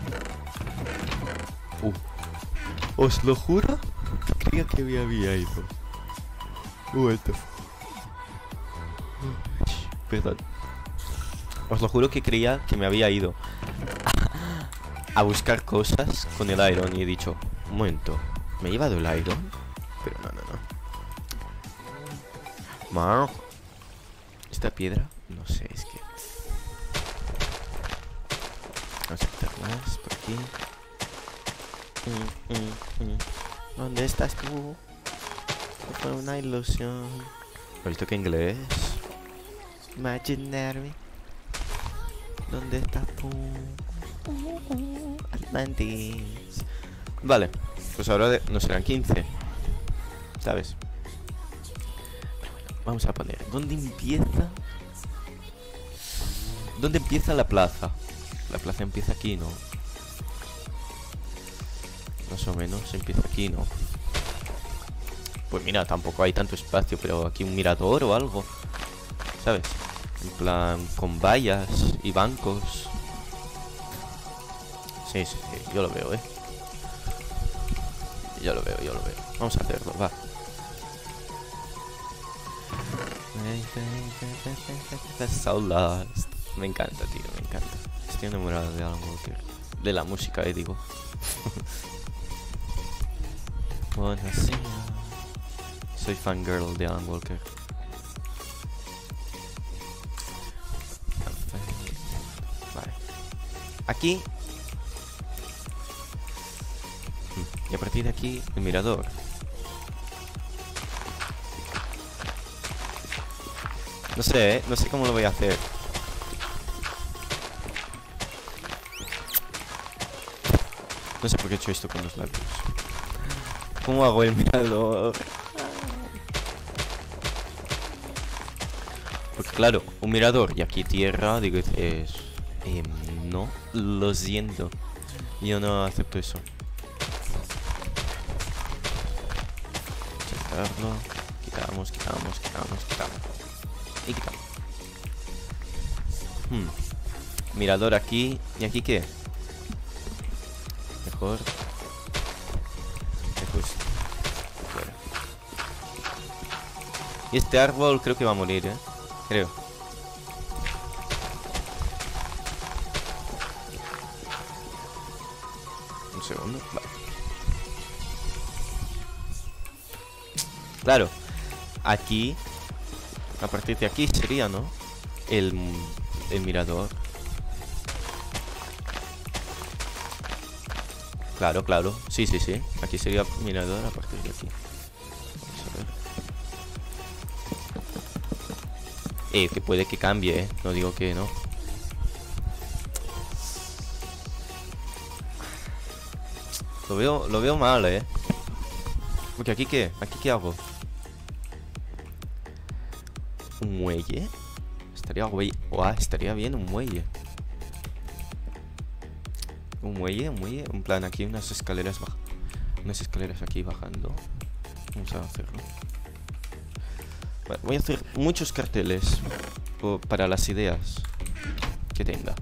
Uh. Os lo juro que creía que me había ido. Vuelto. Perdón. Os lo juro que creía que me había ido a, a buscar cosas con el iron y he dicho, un momento, ¿me he llevado el iron? Pero no, no, no. Mar. Esta piedra, no sé, es que... Vamos a quitar más por aquí. Mm, mm, mm. ¿Dónde estás tú? fue una ilusión. ¿Has visto que inglés? Imaginary. ¿Dónde estás tú? Atlantis. Vale, pues ahora de, no serán quince, ¿sabes? Vamos a poner, ¿dónde empieza? ¿Dónde empieza la plaza? La plaza empieza aquí, ¿no? Más o menos empieza aquí, ¿no? Pues mira, tampoco hay tanto espacio, pero aquí un mirador o algo, ¿sabes? En plan, con vallas y bancos. Sí, sí, sí, yo lo veo, ¿eh? Yo lo veo, yo lo veo. Vamos a hacerlo, va. So lost. Me encanta, tío, me encanta. Estoy enamorado de Alan Walker. De la música, eh, digo. Soy fangirl de Alan Walker. Vale. Aquí. Y a partir de aquí, el mirador. No sé, ¿eh? No sé cómo lo voy a hacer. No sé por qué he hecho esto con los labios. ¿Cómo hago el mirador? Porque claro, un mirador y aquí tierra, digo, es... Eh, no, lo siento. Yo no acepto eso. Quitarlo. Quitamos, quitamos, quitamos, quitamos. Y quitamos. Hmm. Mirador aquí. ¿Y aquí qué? Mejor. Mejor. Bueno. Y este árbol creo que va a morir, ¿eh? Creo. Un segundo. Vale. Claro. Aquí. A partir de aquí sería, ¿no? El, el mirador. Claro, claro. Sí, sí, sí. Aquí sería mirador a partir de aquí. Vamos a ver. Eh, que puede que cambie, ¿eh? No digo que no. Lo veo, lo veo mal, ¿eh? Porque aquí qué, aquí qué hago. ¿Un muelle? Estaría güey. Guau, estaría bien un muelle. Un muelle, un muelle. En plan, aquí unas escaleras baja. Unas escaleras aquí bajando. Vamos a hacerlo. Vale, voy a hacer muchos carteles para las ideas que tenga.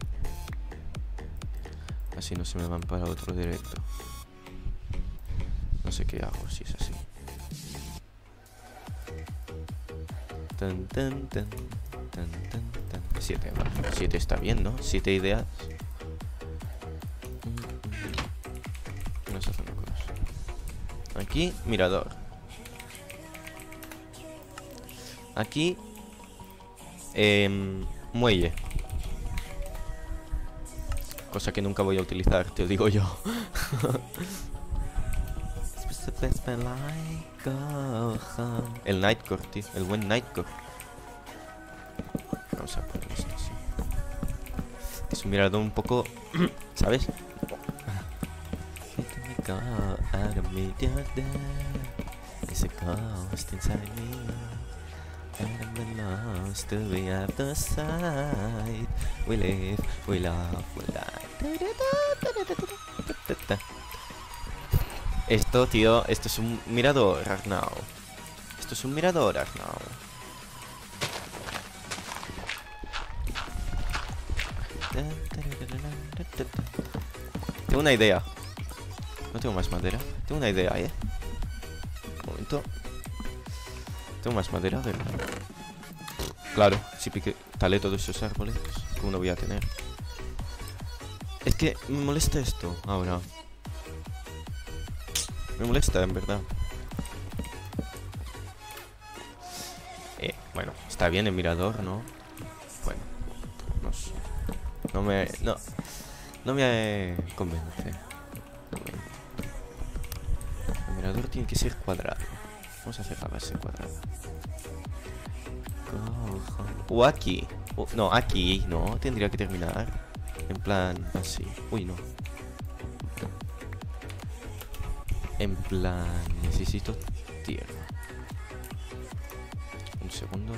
Así no se me van para otro directo. No sé qué hago si es así. Tan, tan, tan, tan, tan, tan. Siete, vale. Siete está bien, ¿no? Siete ideas. Vamos a hacer una cosa. Aquí, mirador. Aquí, eh, muelle. Cosa que nunca voy a utilizar, te lo digo yo. El Nightcore, tío. El buen Nightcore. Vamos a poner esto así. Es un mirador un poco... ¿Sabes? Esto, tío, esto es un mirador, Arnau. Esto es un mirador, Arnau. Tengo una idea. No tengo más madera. Tengo una idea, eh. Un momento. Tengo más madera, ¿verdad? Claro, si pique, talé todos esos árboles, ¿cómo no voy a tener? Es que me molesta esto ahora. Me molesta, en verdad. Eh, bueno, está bien el mirador, ¿no? Bueno, no sé. No me... No. No me convence. El mirador tiene que ser cuadrado. Vamos a hacer la base cuadrada. Cojo. O aquí. O, no, aquí, no. Tendría que terminar. En plan, así. Uy, no. En plan, necesito tierra. Un segundo.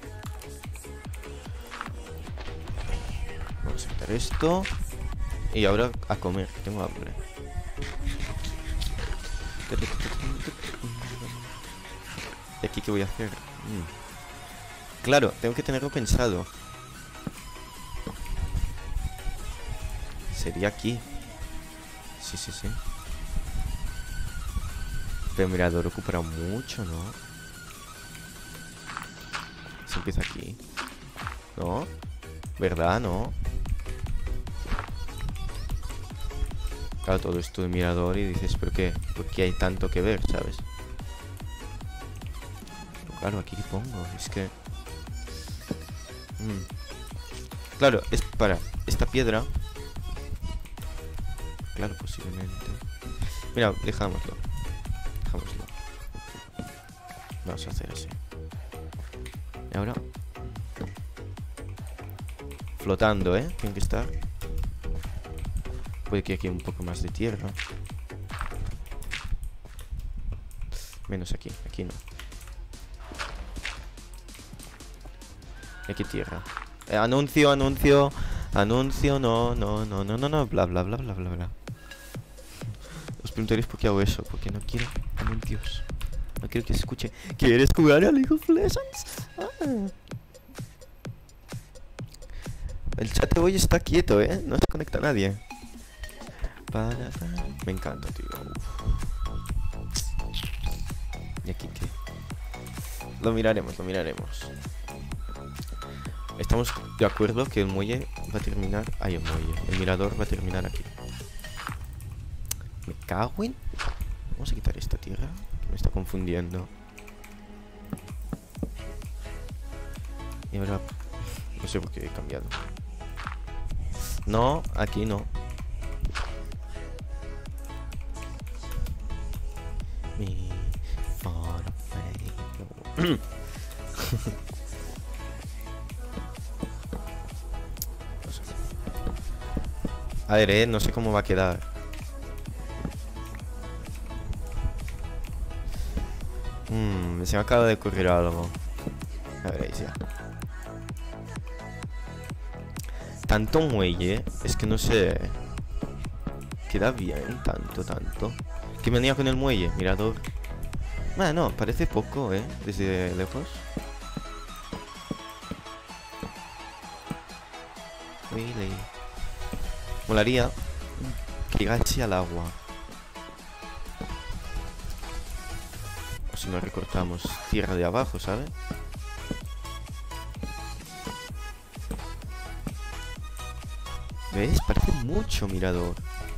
Vamos a quitar esto. Y ahora a comer, tengo hambre. ¿Y aquí qué voy a hacer? Mm. Claro, tengo que tenerlo pensado. Sería aquí. Sí, sí, sí. Pero el mirador ocupará mucho, ¿no? Se empieza aquí. ¿No? ¿Verdad? ¿No? Claro, todo esto de mirador y dices, ¿pero qué? ¿Por qué hay tanto que ver, sabes? Pero claro, aquí pongo, es que... Mm. Claro, es para esta piedra. Claro, posiblemente. Mira, dejámoslo. Dejámoslo. Vamos a hacer así. Y ahora... Flotando, ¿eh? Tiene que estar... Puede que aquí un poco más de tierra. Menos aquí, aquí no. Y aquí tierra. Eh, anuncio, anuncio, anuncio, no, no, no, no, no, no, bla, bla, bla, bla, bla, bla. Os preguntaréis por qué hago eso, porque no quiero anuncios. No quiero que se escuche. ¿Quieres jugar a League of Legends? Ah. El chat de hoy está quieto, ¿eh? No se conecta nadie. Me encanta, tío. Uf. ¿Y aquí qué? Lo miraremos, lo miraremos. Estamos de acuerdo que el muelle va a terminar... Ahí el muelle. El mirador va a terminar aquí. Me cago en... Vamos a quitar esta tierra, que me está confundiendo. Y ahora... No sé por qué he cambiado. No, aquí no. Me far away. A ver, eh, no sé cómo va a quedar. Mmm, se me acaba de ocurrir algo. A veréis ya. Tanto muelle, es que no sé. Queda bien, tanto, tanto. ¿Qué venía con el muelle? Mirador. Ah, no, parece poco, eh, desde lejos. Really. Molaría que llegase al agua. O si no recortamos tierra de abajo, ¿sabes? ¿Ves? Parece mucho mirador.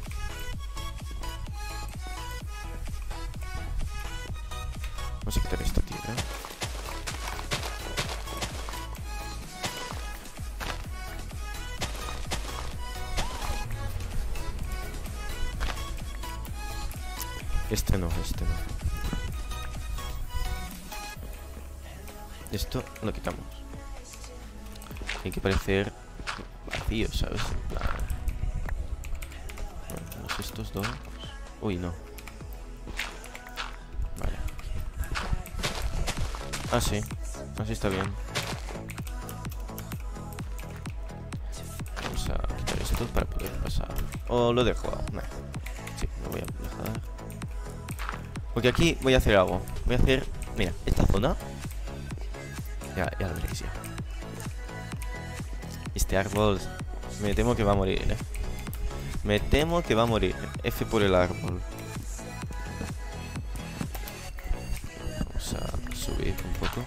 Vamos a quitar esta tierra. Este no, este no. Esto lo quitamos. Tiene que parecer vacío, ¿sabes? Bueno, estos dos. Uy, no. Vale. Ah, sí. Así está bien. Vamos a quitar esto para poder pasar. O lo dejo. Nah. Sí, lo voy a dejar. Porque aquí voy a hacer algo. Voy a hacer... Mira, esta zona. Ya, ya lo veréis ya. Este árbol... Me temo que va a morir, eh. Me temo que va a morir. F por el árbol. Vamos a subir un poco.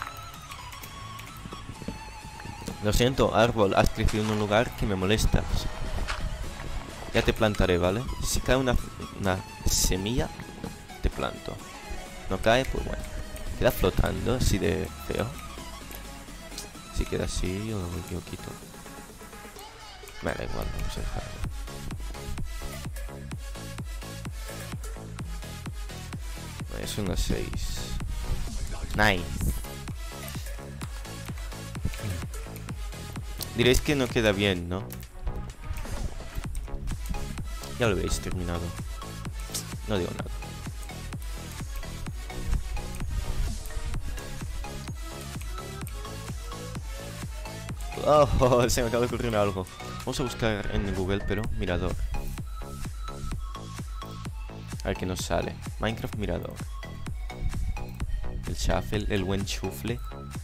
Lo siento, árbol. Has crecido en un lugar que me molestas. Ya te plantaré, ¿vale? Si cae una, una semilla... Te planto. No cae, pues bueno. Queda flotando así de feo. Si queda así, yo lo quito. Me da igual, vamos a dejarlo. Es unas seis. Nice. Diréis que no queda bien, ¿no? Ya lo habéis terminado. No digo nada. Oh, se me acaba de ocurrir algo. Vamos a buscar en Google, pero mirador. A ver qué nos sale. Minecraft mirador. El shuffle, el buen chufle.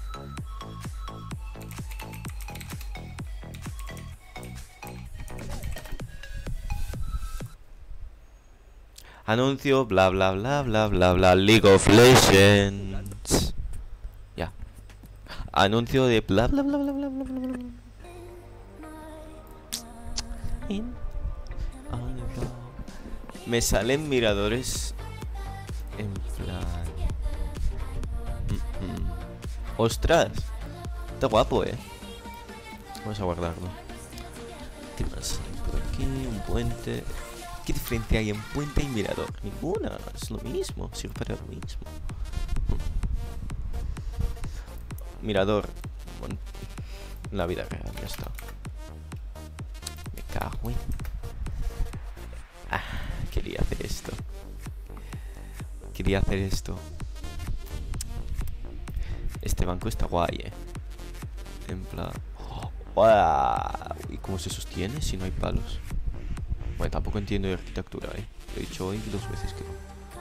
Anuncio, bla bla bla bla bla bla. League of Legends. Ya. Anuncio de bla bla bla bla bla bla bla bla. Me salen miradores en plan. Mm -mm. Ostras, está guapo, eh. Vamos a guardarlo. ¿Qué más hay por aquí? Un puente. ¿Qué diferencia hay en puente y mirador? Ninguna, es lo mismo, sirve para lo mismo. Mirador. Bueno, en la vida real, ya está. Me cago en. Ah, quería hacer esto. Quería hacer esto. Este banco está guay, eh. En plan. ¡Oh! ¿Y cómo se sostiene si no hay palos? Bueno, tampoco entiendo de arquitectura, eh. Lo he dicho hoy dos veces que no.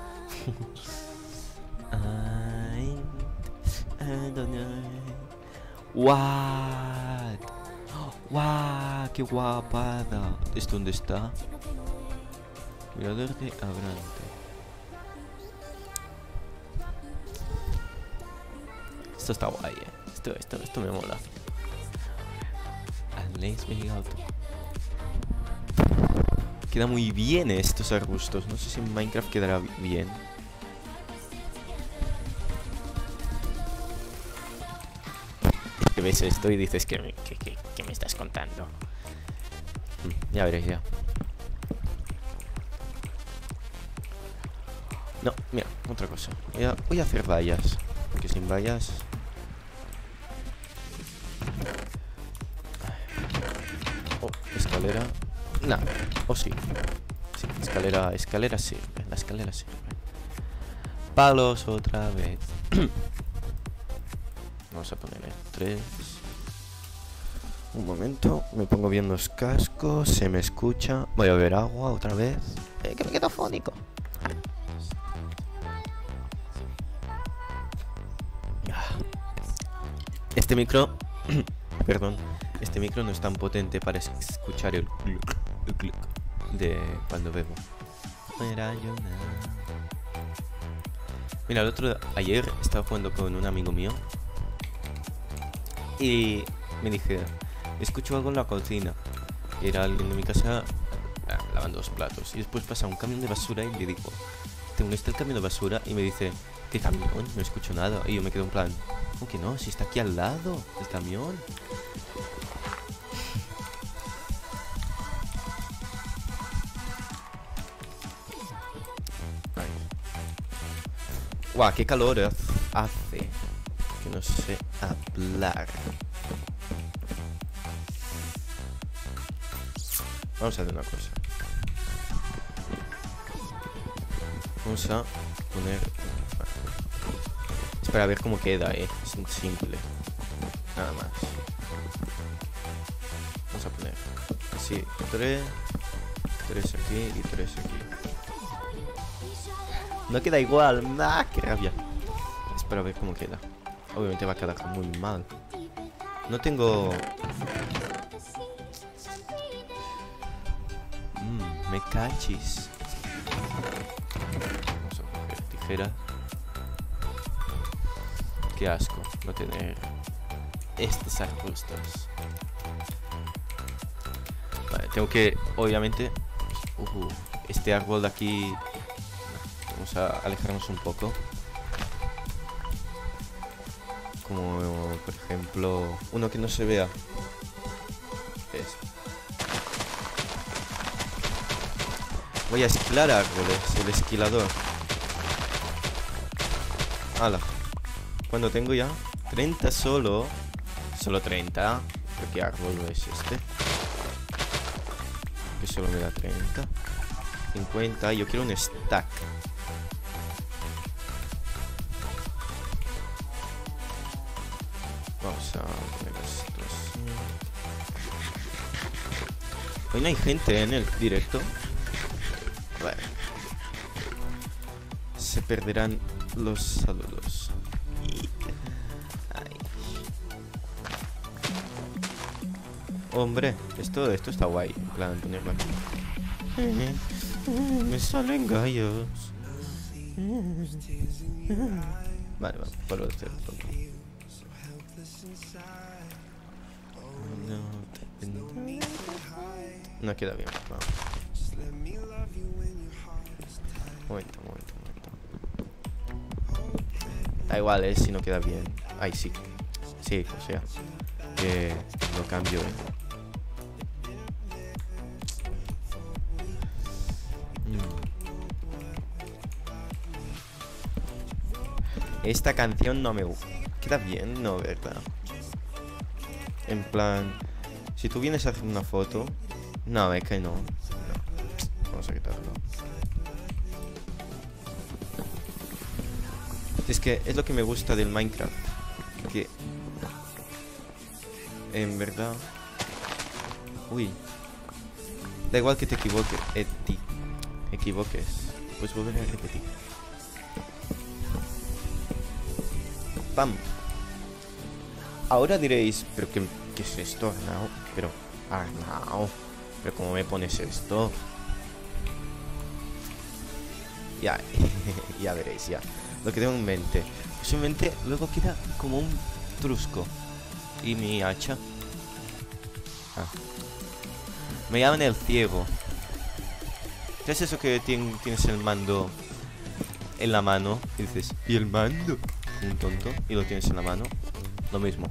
What? What? Qué guapada. ¿Esto dónde está? Mirador de Abrante. Esto está guay, eh. Esto, esto, esto me mola. Unlace very alto. Queda muy bien estos arbustos. No sé si en Minecraft quedará bien. Es que ves esto y dices que, que, que, que me estás contando. Ya veréis ya. No, mira, otra cosa. Voy a, voy a hacer vallas. Porque sin vallas... Oh, escalera. No, o sí. Sí, escalera, escalera sirve. La escalera sirve. Palos otra vez. Vamos a ponerle tres. Un momento, me pongo bien los cascos. Se me escucha. Voy a beber agua otra vez. Eh, que me quedo fónico. Este micro, perdón, este micro no es tan potente para escuchar el cluck, el cluck de cuando bebo. Mira, el otro ayer estaba jugando con un amigo mío y me dije, escucho algo en la cocina. Y era alguien de mi casa ah, lavando los platos. Y después pasa un camión de basura y le digo, ¿dónde está el camión de basura? Y me dice, ¿qué camión? No escucho nada. Y yo me quedo en plan, ¿cómo que no? Si está aquí al lado el camión. Guau, qué calor hace. Que no sé hablar. Vamos a hacer una cosa. Vamos a poner... Espera a ver cómo queda, eh. Es simple. Nada más. Vamos a poner así, tres, tres aquí y tres aquí. No queda igual. ¡Ah, qué rabia! Espera a ver cómo queda. Obviamente va a quedar muy mal. No tengo... Mmm, me cachis. Vamos a coger tijera. Qué asco no tener estos arbustos. Vale, tengo que, obviamente, uh, este árbol de aquí. Vamos a alejarnos un poco. Como, por ejemplo, uno que no se vea. Es. Voy a esquilar árboles, el esquilador. ¡Hala! Cuando tengo ya treinta solo. Solo treinta. ¿Pero qué árbol es este? Que solo me da treinta. cincuenta. Yo quiero un stack. Vamos a poner esto así. Hoy no hay gente en el directo. Vale. Se perderán los saludos. Ay. Hombre, esto, esto está guay. En plan, ponerlo aquí. Me salen gallos. Vale, vale, vuelvo a hacer todo. No queda bien, vamos. Momento, momento, momento. Da igual, eh, si no queda bien. Ay, sí. Sí, o sea, que lo cambio, eh. Esta canción no me gusta. Queda bien, no, ¿verdad? En plan, si tú vienes a hacer una foto. No, es que no, no. Vamos a quitarlo. Es que es lo que me gusta del Minecraft. Que en verdad. Uy. Da igual que te equivoques. Eh, ti equivoques. Pues volver a repetir. ¡Pam! Ahora diréis, ¿pero qué, qué es esto, Arnau? Pero, Arnau, ¿pero cómo me pones esto? Ya, ya veréis, ya. Lo que tengo en mente. Posiblemente luego queda como un trusco. ¿Y mi hacha? Ah. Me llaman el ciego. ¿Qué es eso que tien, tienes el mando en la mano? Y dices, ¿y el mando? Un tonto, y lo tienes en la mano. Lo mismo.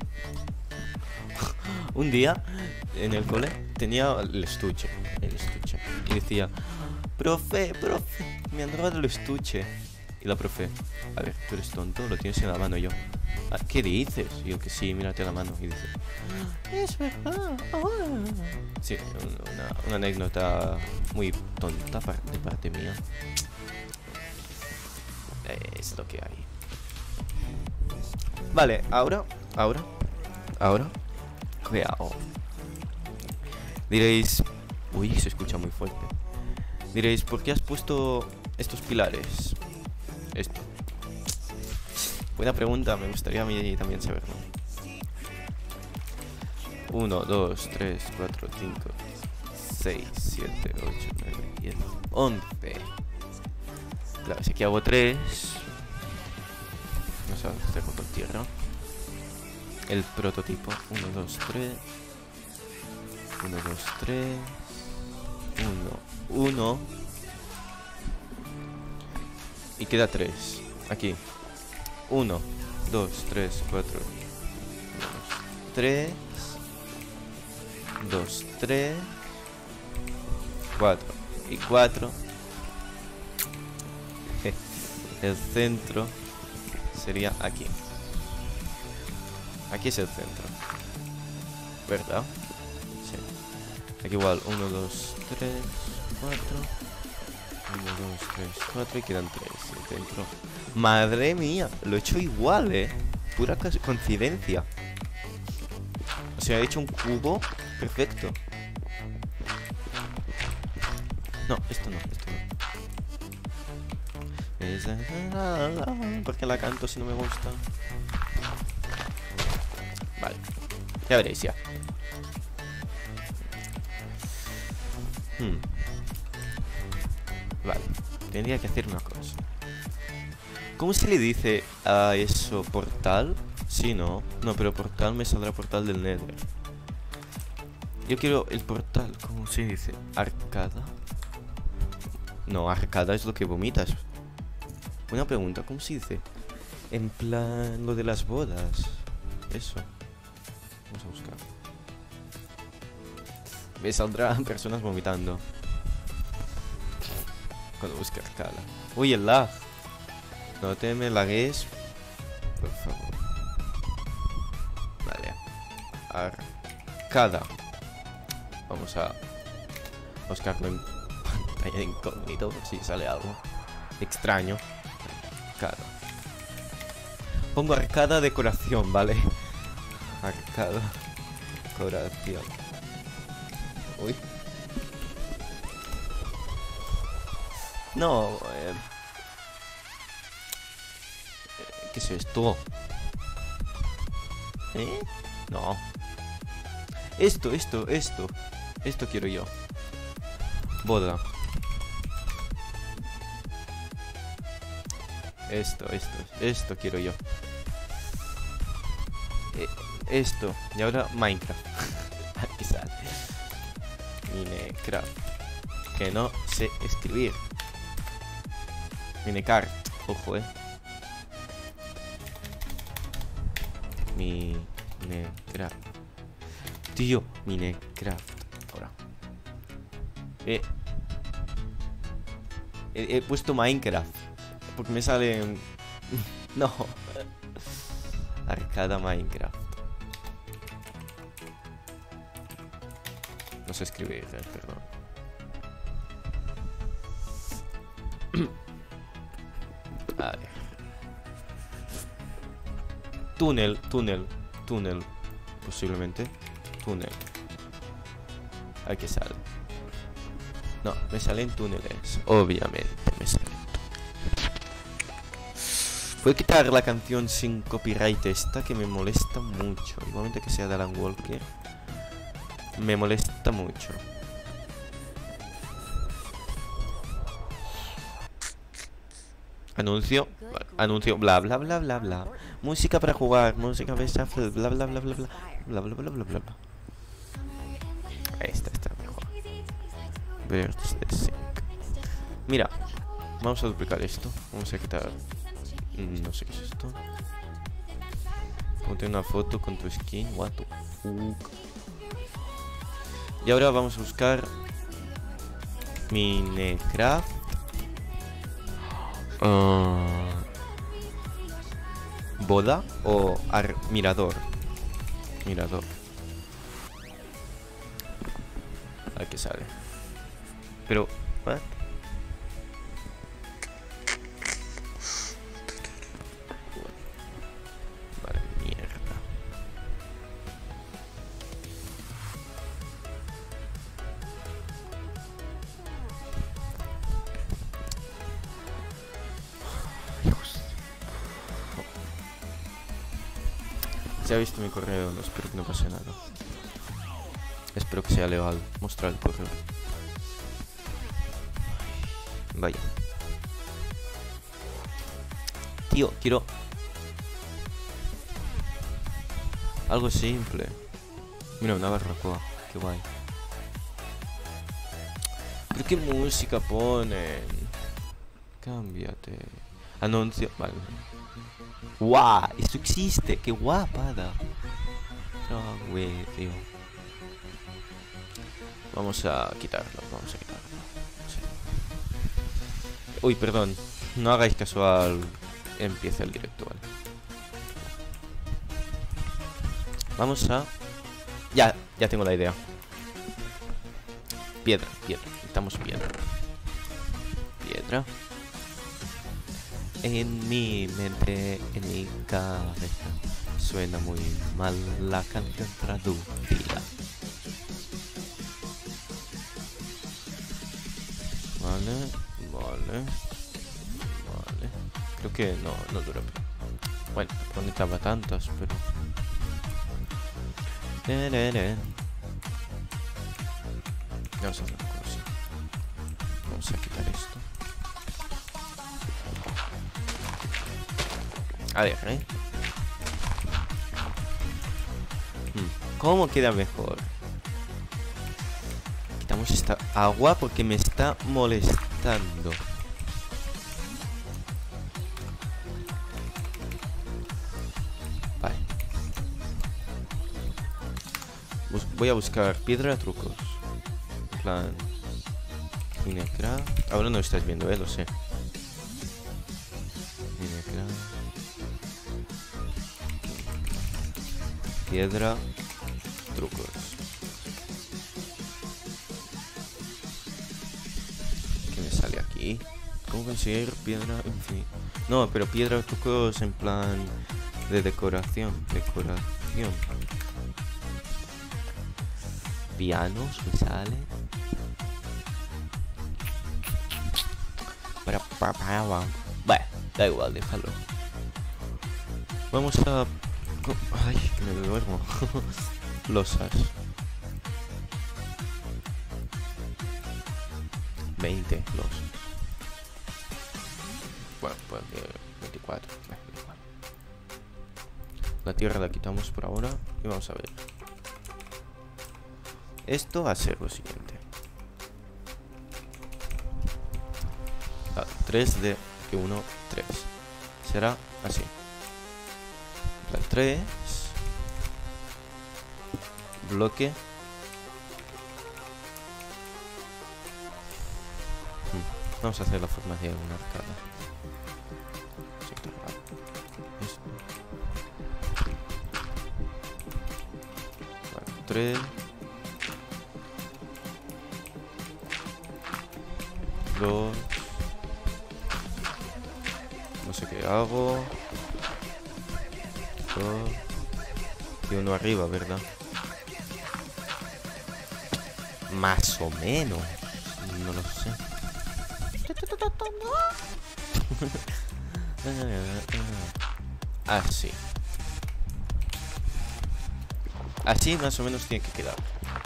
Un día en el cole tenía el estuche, el estuche y decía, profe, profe, me han robado el estuche. Y la profe, a ver, tú eres tonto, lo tienes en la mano. Y yo, ¿qué dices? Y yo, que sí, mírate la mano. Y dice, es verdad. Oh. Sí, una, una anécdota muy tonta de parte mía. Es lo que hay. Vale, ahora, ahora, ahora, cuidado. Diréis, uy, se escucha muy fuerte. Diréis, ¿por qué has puesto estos pilares? Esto. Buena pregunta, me gustaría a mí también saberlo. uno, dos, tres, cuatro, cinco, seis, siete, ocho, nueve, diez, once. Claro, si aquí hago tres. Vamos a hacerlo por tierra. El prototipo. uno, dos, tres. uno, dos, tres. uno, uno. Y queda tres. Aquí. uno, dos, tres, cuatro. tres. dos, tres. cuatro. Y cuatro. El centro sería aquí. Aquí es el centro, ¿verdad? Sí. Aquí igual, uno, dos, tres, cuatro. uno, dos, tres, cuatro y quedan tres. El centro. Madre mía, lo he hecho igual, eh. Pura coincidencia. O sea, he hecho un cubo perfecto. No, esto no, esto no. ¿Por qué la canto si no me gusta? Vale, ya veréis ya. hmm. Vale, tendría que hacer una cosa. ¿Cómo se le dice a eso? ¿Portal? Sí, no. No, pero portal me saldrá portal del Nether. Yo quiero el portal. ¿Cómo se dice? ¿Arcada? No, arcada es lo que vomitas. Buena pregunta, ¿cómo se dice? En plan, lo de las bodas. Eso. Vamos a buscar. Me saldrán personas vomitando cuando busque arcada. Uy, el lag. No te me lagues. Por favor. Vale. Arcada. Vamos a buscarlo en pantalla incógnito por si sale algo extraño. Arcada. Pongo arcada decoración, ¿vale? Arcada decoración. Uy. No, eh... ¿qué es esto? ¿Eh? No. Esto, esto, esto. Esto quiero yo. Boda. Esto, esto, esto quiero yo. Eh, esto. Y ahora Minecraft. Aquí sale. Minecraft. Que no sé escribir. Minecart. Ojo, eh. Minecraft. Tío, Minecraft. Ahora. Eh, he, he puesto Minecraft. Porque me sale... No. Arcada Minecraft. No sé escribir, eh, perdón. A ver. Túnel, túnel, túnel. Posiblemente. Túnel. Aquí sale. No, me salen túneles. Obviamente me salen túneles. Voy a quitar la canción sin copyright esta, que me molesta mucho. Igualmente que sea de Alan Walker. Me molesta mucho. Anuncio, anuncio, bla bla bla bla bla. Música para jugar, música para shuffle, bla bla bla bla bla bla bla bla bla bla bla. Esta está mejor. Birds de Sync. Mira, vamos a duplicar esto. Vamos a quitar. No sé qué es esto. Ponte una foto con tu skin. What the fuck. Y ahora vamos a buscar Minecraft. Uh, boda o ar mirador. Mirador. Aquí sale. Pero, ¿what? Vale, mierda. Ya he visto mi correo, no espero que no pase nada. Espero que sea legal mostrar el correo. Vaya. Tío, quiero algo simple. Mira, una barbacoa, qué guay. ¿Pero qué música ponen? Cámbiate. Anuncio, vale. ¡Guau! Eso existe, qué guapada. No, güey, tío. Vamos a quitarlo, vamos a quitarlo. Sí. Uy, perdón. No hagáis caso al... Empieza el directo, ¿vale? Vamos a... Ya, ya tengo la idea. Piedra, piedra. Necesitamos piedra. Piedra. En mi mente, en mi cabeza, suena muy mal la canción traducida. Vale, vale, vale. Creo que no, no dura. Bueno, no necesitaba tantas, pero... Vamos a hacer una cosa. Vamos a quitar esto. A ver, ¿eh? ¿Cómo queda mejor? Quitamos esta agua porque me está molestando. Vale. Bus- voy a buscar piedra trucos. En plan... Minecraft. Ahora no estáis viendo, eh, lo sé. Minecraft. Piedra. Trucos. ¿Qué me sale aquí? ¿Cómo conseguir piedra infinita? No, pero piedra trucos en plan de decoración. Decoración. Pianos me sale. Para, para, para, para. Bueno, da igual, déjalo. Vamos a... Ay, que me duermo. Losas. veinte losas. Bueno, pues veinticuatro. La tierra la quitamos por ahora y vamos a ver. Esto va a ser lo siguiente. Ah, tres de uno, tres. Será así. La tres. Bloque. Hmm. Vamos a hacer la forma de una arcada. Esto. Vale, tres. Dos. No sé qué hago. Dos. Y uno arriba, ¿verdad? Más o menos. No lo sé. Así. Así más o menos tiene que quedar.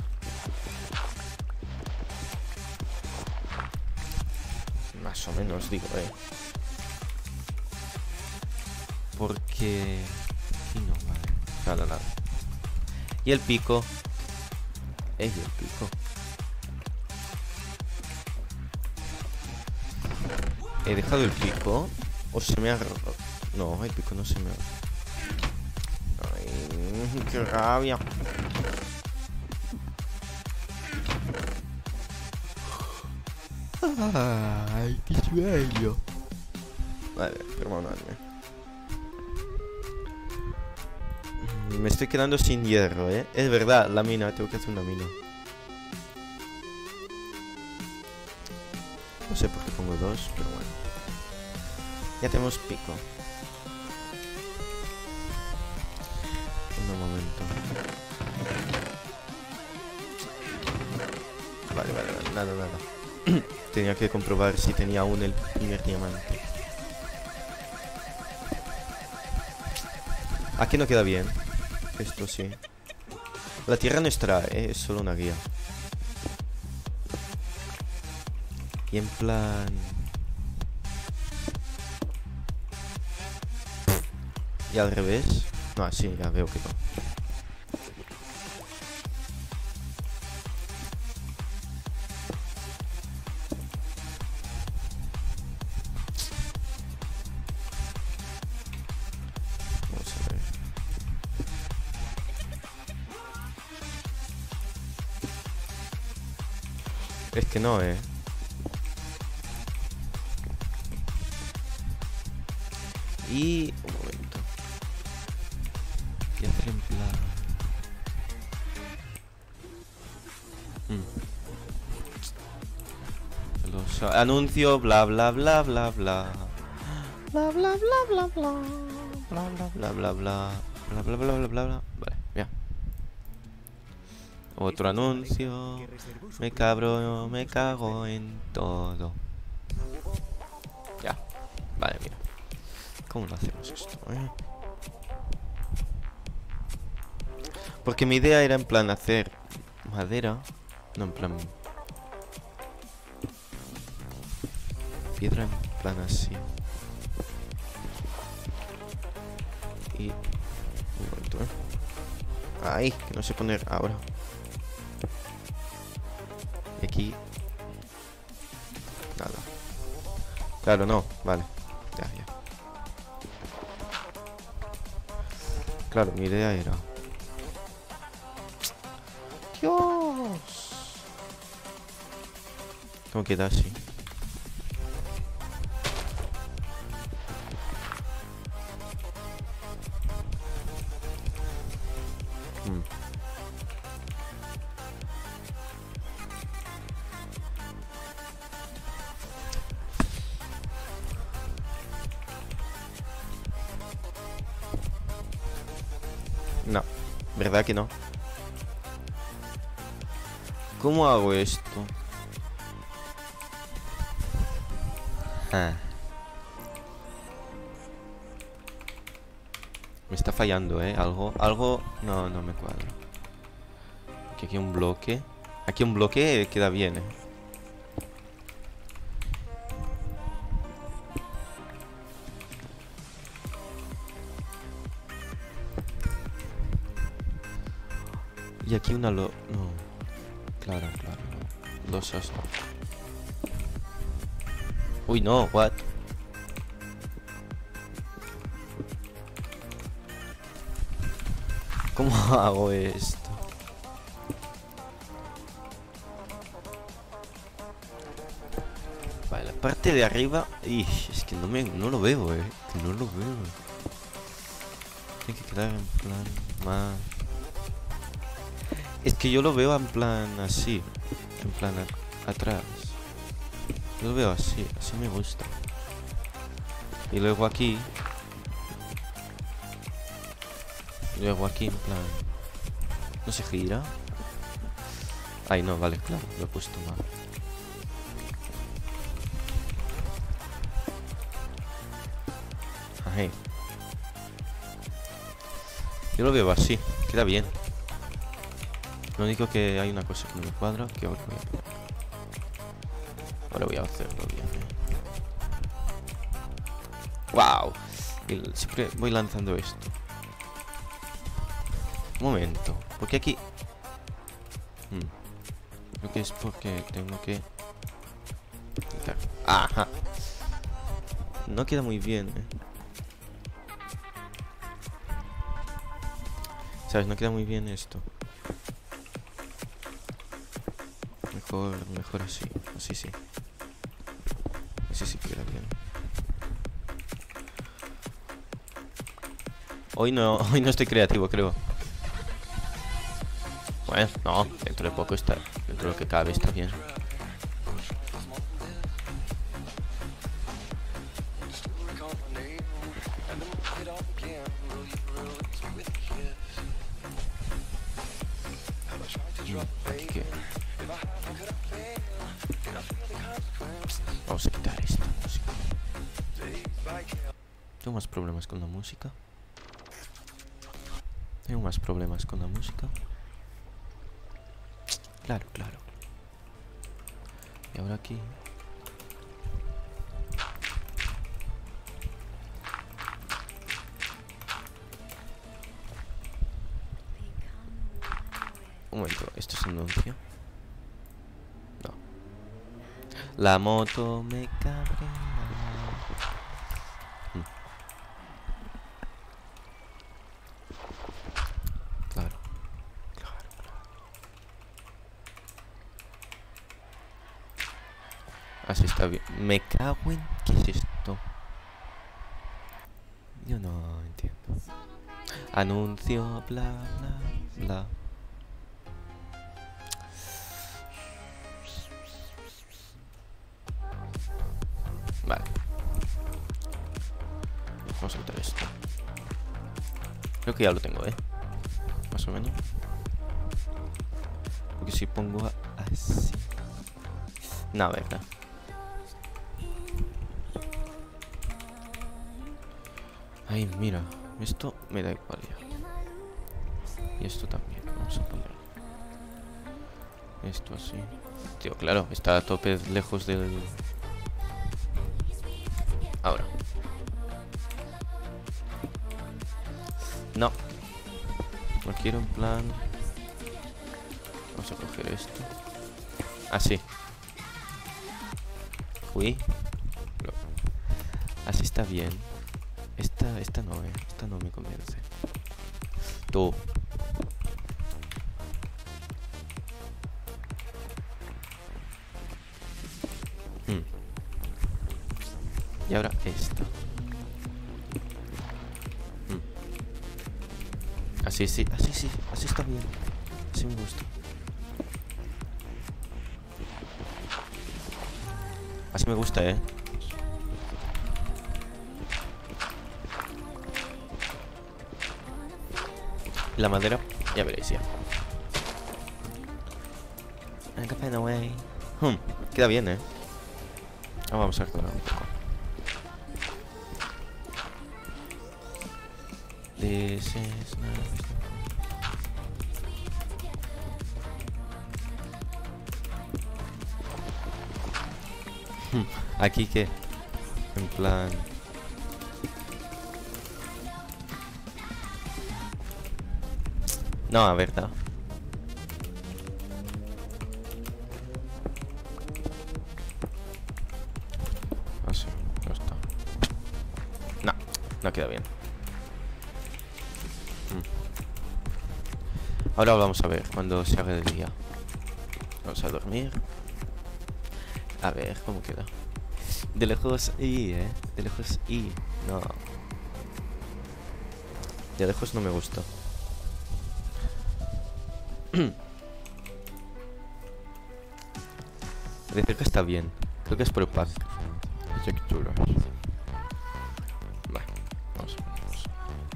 Más o menos, digo, eh. Porque... Aquí no, vale. Nada, nada. Y el pico. Ey, el pico. He dejado el pico. O se me ha... No, el pico no se me ha... Ay, qué rabia. Ay, qué sueño. Vale, perdonadme. Me estoy quedando sin hierro, ¿eh? Es verdad, la mina, tengo que hacer una mina. No sé por qué pongo dos, pero bueno. Ya tenemos pico. Un momento. Vale, vale, vale, nada, nada. Tenía que comprobar si tenía aún el primer diamante. Aquí no queda bien. Esto sí. La tierra no extrae, ¿eh? Es solo una guía. Y en plan... Y al revés. No, sí, ya veo que no. Vamos a ver. Es que no, eh. Y... un momento. Y hacer en plan... Mm. Los anuncio, bla bla bla bla bla. Bla bla bla bla bla. Bla bla bla bla bla. Bla bla bla bla bla bla. Vale, ya. Otro anuncio. Me cabro, me cago en todo. Ya. Vale, mira. ¿Cómo lo hacemos esto, eh? Porque mi idea era en plan hacer madera. No, en plan... Piedra en plan así. Y... un momento, eh. Ay, que no sé poner ahora. Y aquí... nada. Claro, no, vale. Ya, ya. Claro, mi idea era... ¡Dios! ¿Cómo queda así? No, ¿verdad que no? ¿Cómo hago esto? Ah. Me está fallando, ¿eh? Algo, algo... No, no me cuadra. Aquí hay un bloque. Aquí un bloque queda bien, ¿eh? Y aquí una lo... No. Claro, claro. Losas. Uy, no, what? ¿Cómo hago esto? Vale, la parte de arriba... Ih, es que no, me, no lo veo, eh. Que no lo veo. Tiene que quedar en plan más... Es que yo lo veo en plan así. En plan a, atrás. Yo lo veo así. Así me gusta. Y luego aquí... Luego aquí en plan... ¿No se gira? Ay, no, vale, claro. Lo he puesto mal. Ajé. Yo lo veo así. Queda bien. Lo único que hay una cosa que no me cuadra, que ahora voy a, ahora voy a hacerlo bien, ¿eh? ¡Wow! Y siempre voy lanzando esto. Un momento. Porque aquí... Hmm. Creo que es porque tengo que... ¡Ajá! No queda muy bien, ¿eh? ¿Sabes? No queda muy bien esto. Mejor, mejor así. Así sí. Así sí queda bien. Hoy no, hoy no estoy creativo, creo. Bueno, no, dentro de poco está. Dentro de lo que cabe está bien. Aquí que... Vamos a quitar esta música. Tengo más problemas con la música. Tengo más problemas con la música. Claro, claro. Y ahora aquí. Un momento, ¿esto es un anuncio? No. La moto me cabrea. Hmm. Claro. Claro, claro. Así está bien. Me cago en... ¿Qué es esto? Yo no entiendo. Anuncio, bla, bla, bla. Vale. Vamos a quitar esto. Creo que ya lo tengo, ¿eh? Más o menos. Porque si pongo así... No, verdad. Ay, mira. Esto me da igual ya. Y esto también. Vamos a poner esto así. Tío, claro. Está a tope lejos del... Ahora. No. No quiero en plan... Vamos a coger esto. Así. Uy. No. Así está bien. Esta, esta no, eh. Esta no me convence. Tú. Hmm. Y ahora esta. Hmm. Así sí, así sí, así está bien. Así me gusta. Así me gusta, eh. La madera, ya veréis ya. Hmm, queda bien, eh. Ah, vamos a recordar un poco. This is not... Aquí que, en plan... No, a ver, no. Así, no está. No, no queda bien. Mm. Ahora vamos a ver cuando se haga de día. Vamos a dormir. A ver, ¿cómo queda? De lejos y, eh. De lejos y. No. De lejos no me gusta. De cerca está bien. Creo que es por el pack. Texturas. Vale, vamos, vamos.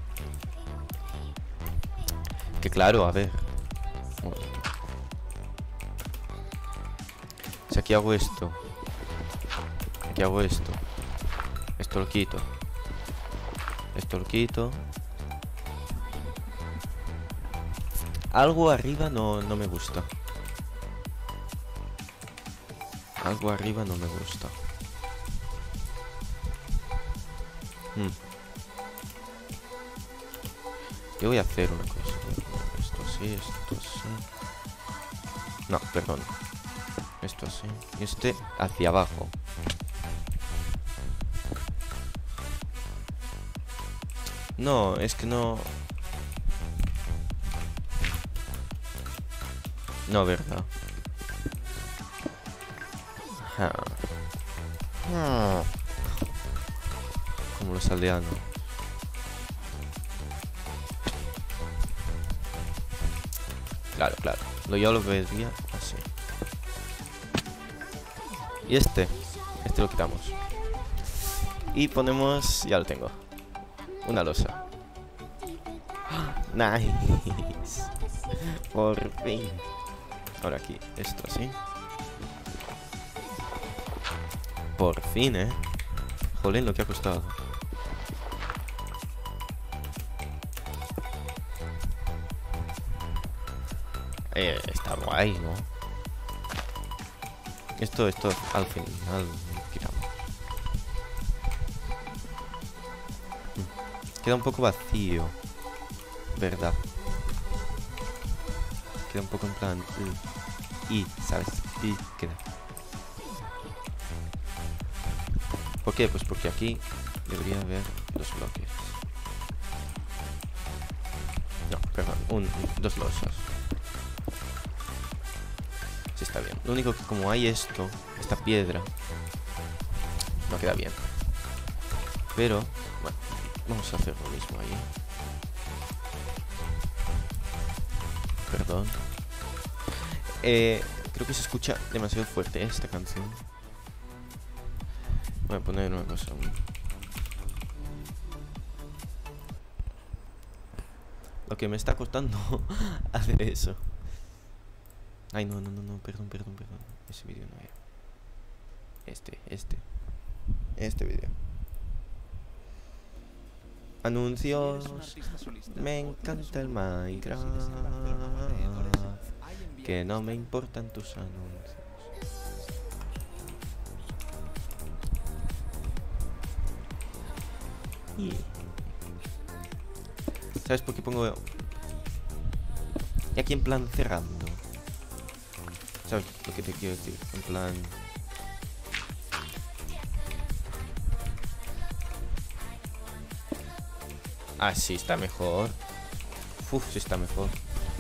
Que claro, a ver. Un momento. Si aquí hago esto. Aquí hago esto. Esto lo quito. Esto lo quito. Algo arriba no, no me gusta. Algo arriba no me gusta. Hmm. Yo voy a hacer una cosa. Esto así, esto así. No, perdón. Esto así. Y este hacia abajo. No, es que no... No, verdad. Ah. Ah. Como los aldeanos. Claro, claro. Lo yo lo vería así. Y este. Este lo quitamos. Y ponemos... Ya lo tengo. Una losa. Nice. Por fin. Ahora aquí, esto así. Por fin, eh. Jolín, lo que ha costado. Eh, está guay, ¿no? Esto, esto al final quitamos. Queda un poco vacío. ¿Verdad? Queda un poco en plan... Uh, y, ¿sabes? Y queda. ¿Por qué? Pues porque aquí debería haber dos bloques. No, perdón, un, dos losas. Sí, está bien. Lo único que como hay esto, esta piedra, no queda bien. Pero, bueno, vamos a hacer lo mismo ahí. Perdón. Eh, creo que se escucha demasiado fuerte esta canción. Voy a poner una cosa. Lo que me está costando hacer eso. Ay, no, no, no, no, perdón, perdón, perdón. Ese vídeo no era. Este, este. Este vídeo. Anuncios. Me encanta el Minecraft. Que no me importan tus anuncios. Y... ¿sabes por qué pongo? Y aquí en plan cerrando. ¿Sabes lo que te quiero decir? En plan... Ah, sí, está mejor. Uf, sí está mejor.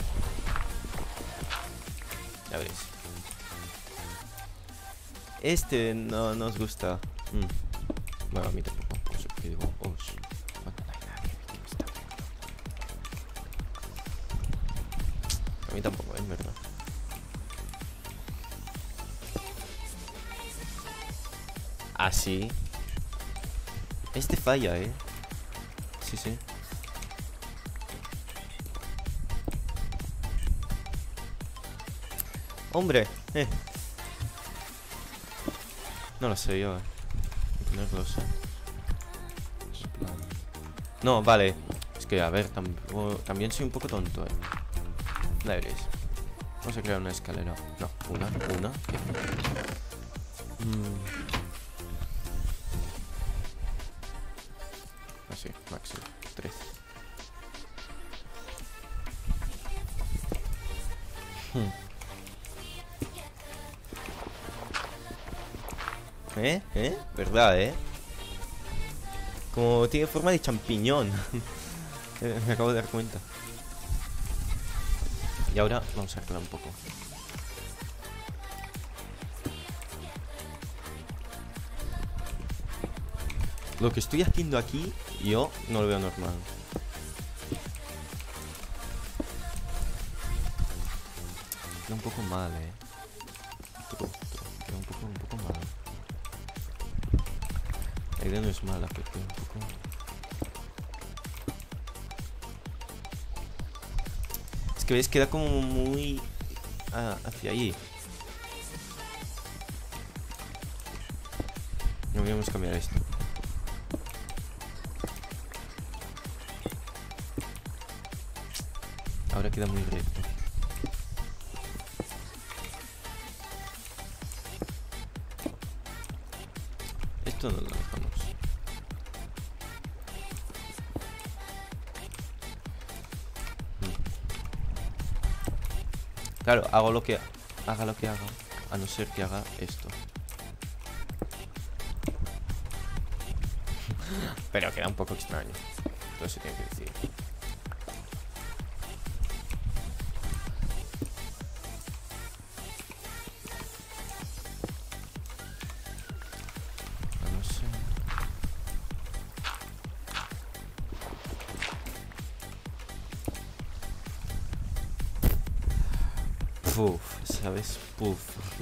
Ya veréis. Este no nos gusta. Mm. Bueno, a mí tampoco. Por eso que digo, oh, bueno, no hay nadie que me está viendo. A mí tampoco, es verdad. Ah, sí. Este falla, eh. Sí, sí. Hombre, eh. No lo sé yo, eh. No lo sé. No, vale. Es que, a ver, tam también soy un poco tonto, eh. La veréis. Vamos a crear una escalera. No, una, una. Mm. Así, máximo. Tres. Hmm. ¿Eh? ¿Eh? ¿Verdad, eh? Como tiene forma de champiñón. Me acabo de dar cuenta. Y ahora vamos a arreglar un poco. Lo que estoy haciendo aquí, yo no lo veo normal. Queda un poco mal, eh. Queda un poco, un poco mal. La idea no es mala, pero queda un poco... Es que veis, queda como muy... Ah, hacia ahí. No voy a cambiar esto. Ahora queda muy recto. Esto no lo dejamos. Claro, hago lo que haga lo que haga, a no ser que haga esto. Pero queda un poco extraño. Todo se tiene que decir. No sé. Puf, ¿sabes? Puf.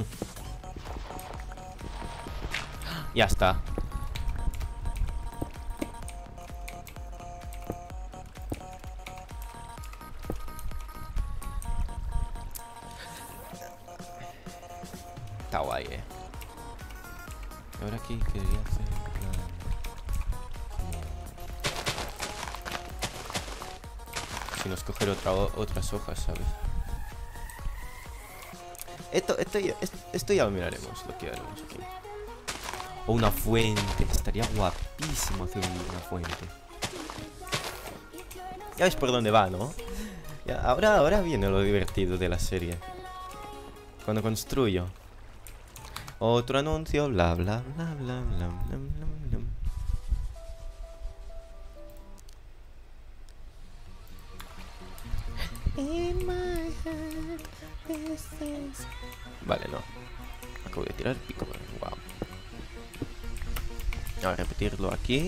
Ya está. Está guay, eh. Ahora aquí quería hacer plan... Si nos coger otra, otras hojas, ¿sabes? Esto, esto, ya, esto, esto ya lo miraremos, lo que haremos aquí. O una fuente. Estaría guapísimo hacer una fuente. Ya ves por dónde va, ¿no? Ya, ahora, ahora viene lo divertido de la serie. Cuando construyo. Otro anuncio, bla bla bla bla bla bla bla bla. In my head, this is... Vale, no. Acabo de tirar el pico. Wow. A repetirlo aquí.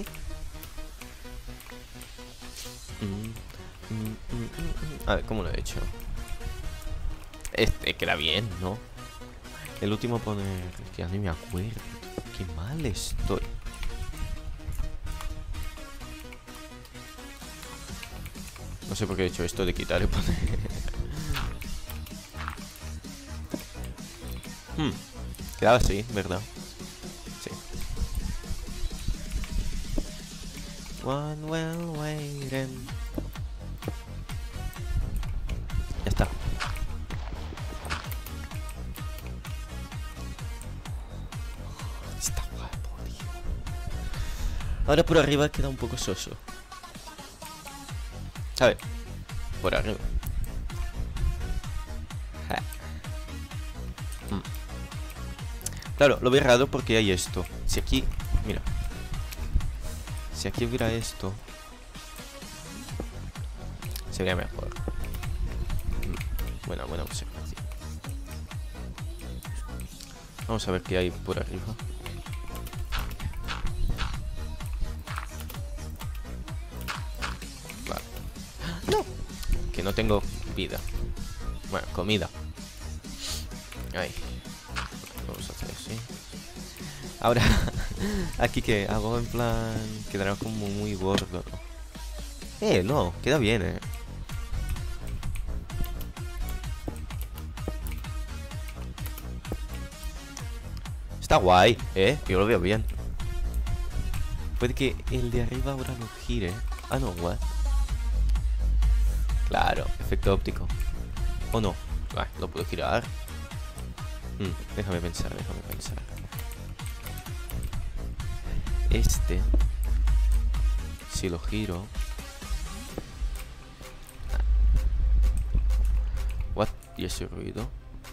Mm, mm, mm, mm. A ver, ¿cómo lo he hecho? Este queda bien, ¿no? El último poner... Que ya ni me acuerdo. Qué mal estoy. No sé por qué he hecho esto de quitar y poner... hmm. Quedaba así, ¿verdad? Sí. One well waiting. Ya está. Está guapo, tío. Ahora por arriba queda un poco soso. A ver, por arriba. Mm. Claro, lo veo raro porque hay esto. Si aquí, mira. Si aquí hubiera esto, sería mejor. Mm. Buena, buena observación. Vamos a ver qué hay por arriba. Vale. ¡No! Que no tengo vida. Bueno, comida. Ahí. Vamos a hacer así. Ahora, aquí que hago en plan... Quedará como muy gordo. Eh, no, queda bien, eh. Está guay, ¿eh? Yo lo veo bien. Puede que el de arriba ahora lo gire. Ah, no, what? Claro, efecto óptico. ¿O no? Ah, lo puedo girar. Hmm, déjame pensar, déjame pensar. Este, si lo giro. What? ¿Y ese ruido?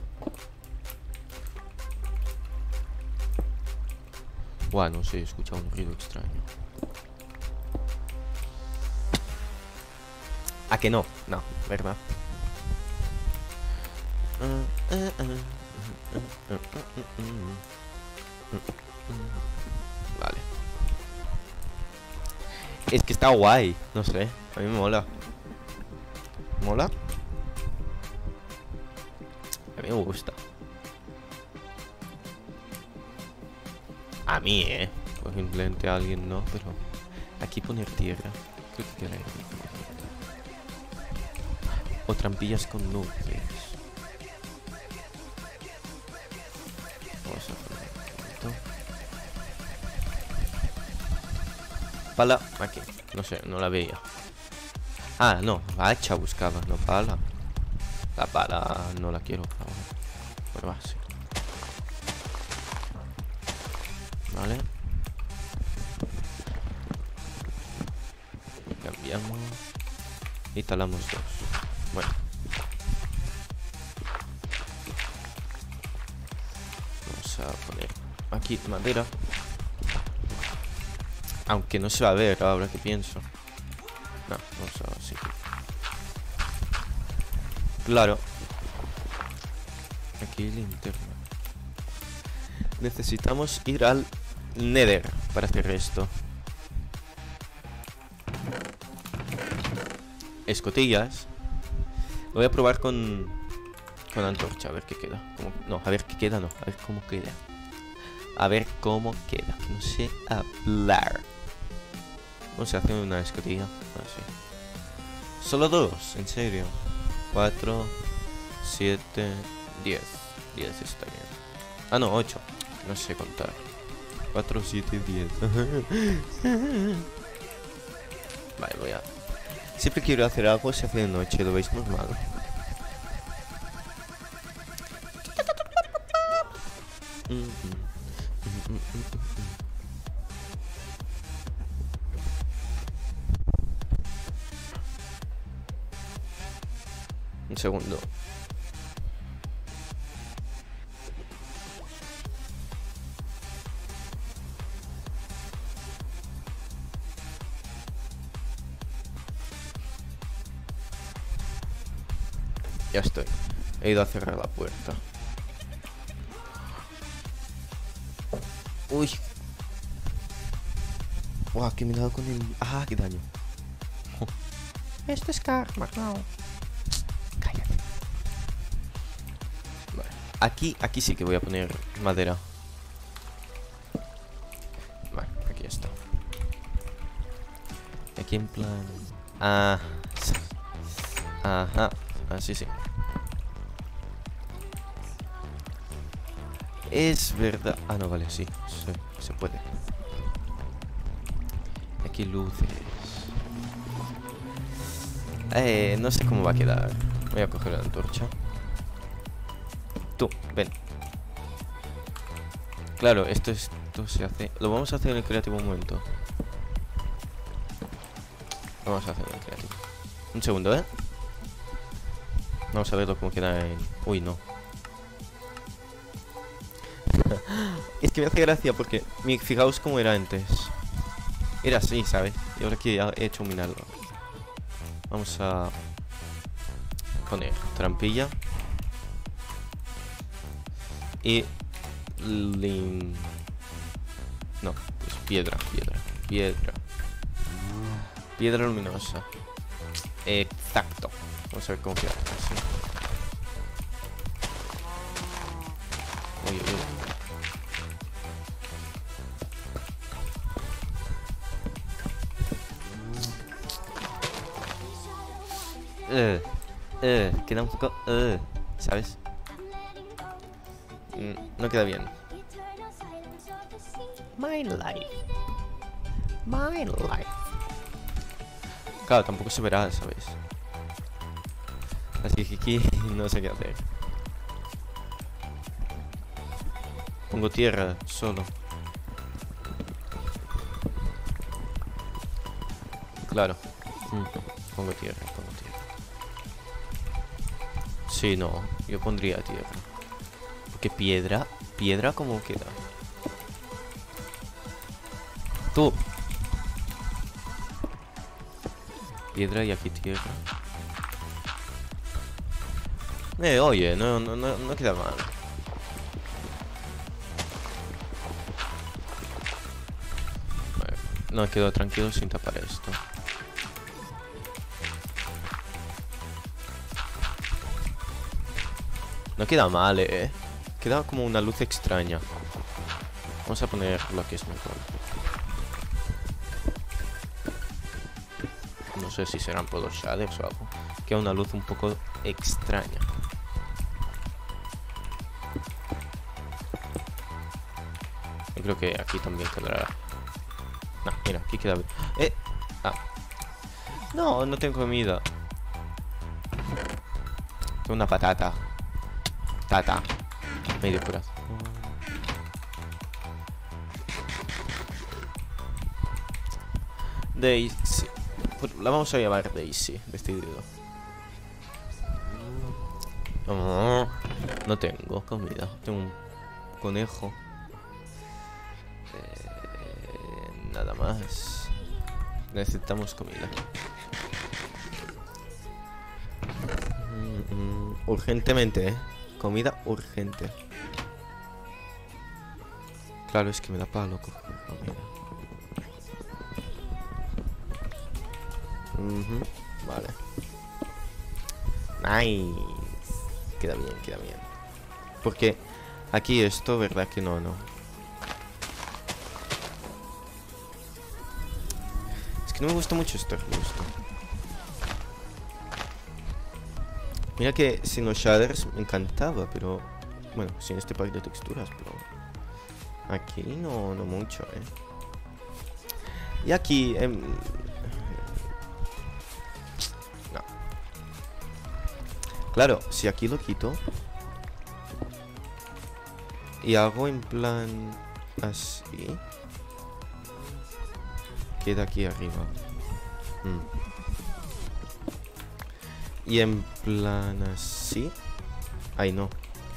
Buah, no sé, he escuchado un ruido extraño. ¿A que no? No, ¿verdad? Vale. Es que está guay, no sé, a mí me mola. ¿Mola? A mí me gusta. A mí, eh. Pues simplemente a alguien no, pero aquí poner tierra. Creo que queda ahí. O trampillas con nubes. Vamos a poner esto. Pala, aquí. No sé, no la veía. Ah, no, hacha buscaba, no pala. La pala no la quiero ahora. Pero va, sí. Vale. Cambiamos. Y talamos dos. Bueno. Vamos a poner aquí madera. Aunque no se va a ver ahora que pienso. No, vamos a así. Claro. Aquí linterna. Necesitamos ir al Nether para hacer esto. Escotillas. Voy a probar con con antorcha, a ver qué queda. ¿Cómo? No, a ver qué queda, no. A ver cómo queda. A ver cómo queda. No sé hablar. No se hace una escotilla. Así. Solo dos, en serio. Cuatro, siete, diez. Diez está bien. Ah, no, ocho. No sé contar. Cuatro, siete, diez. Vale, voy a... Siempre quiero hacer algo, se hace de noche, lo veis normal. Un segundo. Ya estoy. He ido a cerrar la puerta. Uy. Guau, que me he dado con el... Ah, qué daño. Oh. Esto es karma, no. Cállate. Vale. Aquí, aquí sí que voy a poner madera. Vale, aquí está. Aquí en plan... Ah. Ajá. Así sí. Es verdad. Ah, no, vale, sí. Se, se puede. Aquí luces. Eh, no sé cómo va a quedar. Voy a coger la antorcha. Tú, ven. Claro, esto, es, esto se hace... Lo vamos a hacer en el creativo un momento. Vamos a hacerlo en el creativo. Un segundo, ¿eh? Vamos a verlo cómo queda en... Uy, no. Es que me hace gracia porque... Fijaos cómo era antes. Era así, ¿sabes? Y ahora que he hecho un milagro. Vamos a... poner trampilla. Y... Lin... No, pues piedra, piedra, piedra. Piedra luminosa. Exacto. Vamos a ver cómo queda. Así. Uy, uy, uy. Uh, uh, queda un poco... Uh, ¿sabes? Mm, no queda bien. My life. My life. Claro, tampoco se verá, ¿sabes? Así que aquí no sé qué hacer. Pongo tierra solo. Claro. Mm, pongo tierra, pongo tierra. Sí, no. Yo pondría tierra. Porque piedra... Piedra, ¿cómo queda? Tú. Piedra y aquí tierra. Eh, oye, no, no, no, no queda mal. Vale. No, quedo tranquilo sin tapar esto. No queda mal, eh. Queda como una luz extraña. Vamos a poner lo que es mejor. No sé si serán por los shaders o algo. Queda una luz un poco extraña. Yo creo que aquí también quedará. No, mira, aquí queda. Eh. Ah. No, no tengo comida. Tengo una patata. Tata. Medio corazón. Daisy. La vamos a llamar Daisy, decidido. Oh, no tengo comida. Tengo un conejo. Eh, nada más. Necesitamos comida. Mm, mm, urgentemente, ¿eh? Comida urgente. Claro, es que me da palo coger comida. Uh-huh. Vale. Nice. Queda bien, queda bien. Porque aquí esto, ¿verdad que no, no? Es que no me gusta mucho este arbusto. Mira que sin los shaders me encantaba, pero... Bueno, sin este pack de texturas, pero... Aquí no, no mucho, ¿eh? Y aquí... Eh, no. Claro, si aquí lo quito... Y hago en plan... Así... Queda aquí arriba. Mm. Y en plan así... Ay, no.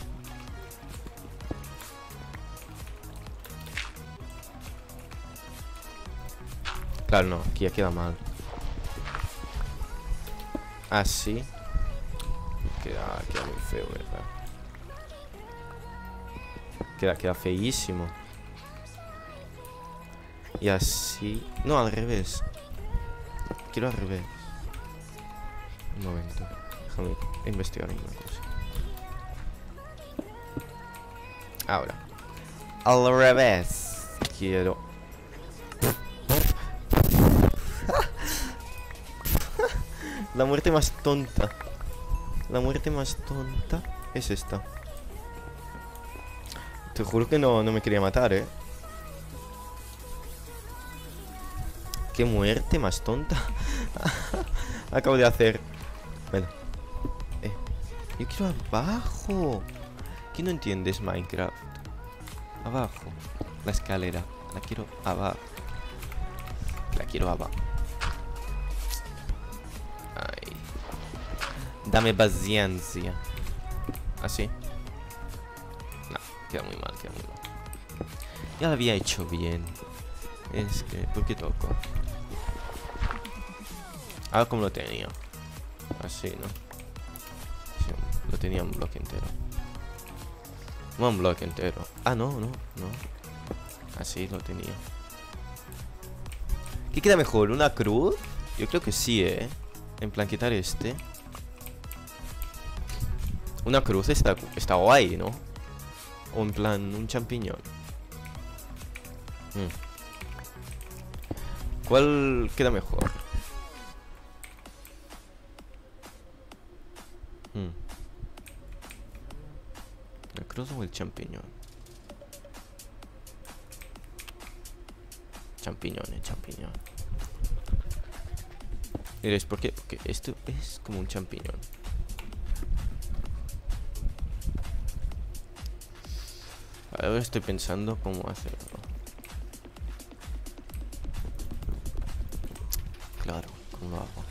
Claro, no, aquí ya queda mal. Así. Queda, queda muy feo, ¿verdad? Queda, queda feísimo. Y así... No, al revés. Quiero al revés. Un momento. Déjame investigar una cosa. Ahora. Al revés. Quiero... La muerte más tonta. La muerte más tonta es esta. Te juro que no, no me quería matar, ¿eh? Qué muerte más tonta. Acabo de hacer. Bueno. Eh. Yo quiero abajo. ¿Qué no entiendes, Minecraft? Abajo. La escalera. La quiero abajo. La quiero abajo. Ay. Dame paciencia. ¿Así? No, queda muy mal, queda muy mal. Ya lo había hecho bien. Es que... ¿Por qué toco? Ah, como lo tenía. Así, ¿no? Sí, lo tenía un bloque entero. No un bloque entero. Ah, no, no, no. Así lo tenía. ¿Qué queda mejor? ¿Una cruz? Yo creo que sí, ¿eh? En plan, quitar este. Una cruz está, está guay, ¿no? O en plan, un champiñón. Hmm. ¿Cuál queda mejor? Hmm. ¿La cruz o el champiñón? champiñones, champiñón. Diréis, ¿por qué? Porque esto es como un champiñón. Ahora estoy pensando cómo hacerlo. Claro, ¿cómo lo hago?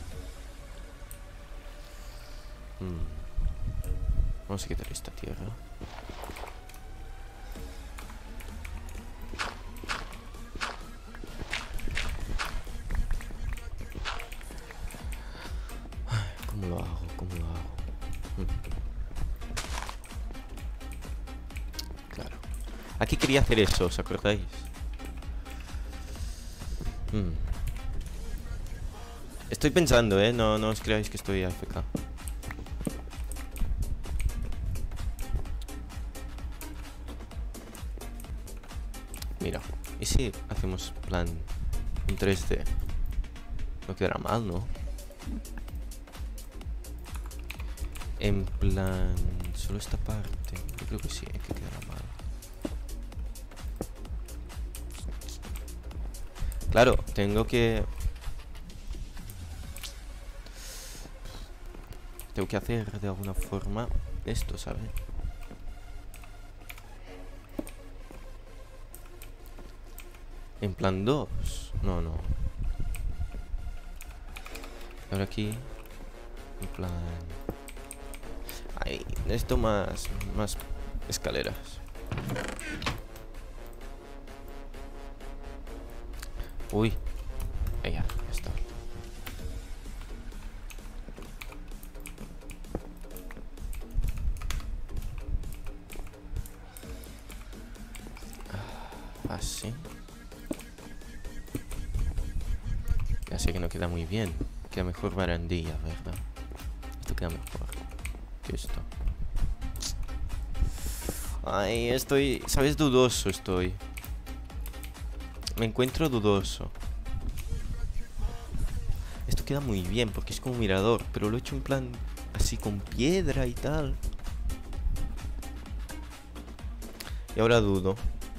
Hmm. Vamos a quitar esta tierra. ¿Cómo lo hago? ¿Cómo lo hago? Hmm. Claro. Aquí quería hacer eso, ¿os acordáis? Hmm. Estoy pensando, ¿eh? No, no os creáis que estoy A F K. Mira, ¿y si hacemos plan en tres D? No quedará mal, ¿no? En plan... Solo esta parte. Yo creo que sí, ¿eh? Que quedará mal. Claro, tengo que... Tengo que hacer de alguna forma esto, ¿sabes? En plan dos. No, no. Ahora aquí. En plan... Ahí. Esto más... Más escaleras. Uy. Ahí ya, ya está. Así. Ya sé que no queda muy bien. Queda mejor barandilla, ¿verdad? Esto queda mejor que esto. Ay, estoy... ¿Sabes? Dudoso estoy. Me encuentro dudoso. Esto queda muy bien porque es como un mirador, pero lo he hecho en plan así con piedra y tal. Y ahora dudo.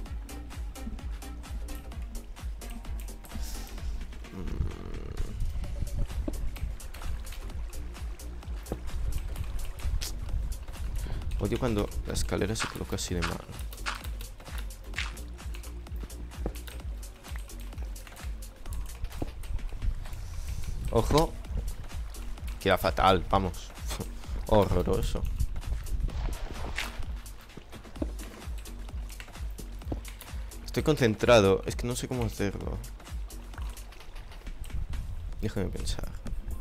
Odio cuando la escalera se coloca así de mal. Ojo. Queda fatal, vamos. Horroroso. Estoy concentrado. Es que no sé cómo hacerlo. Déjame pensar.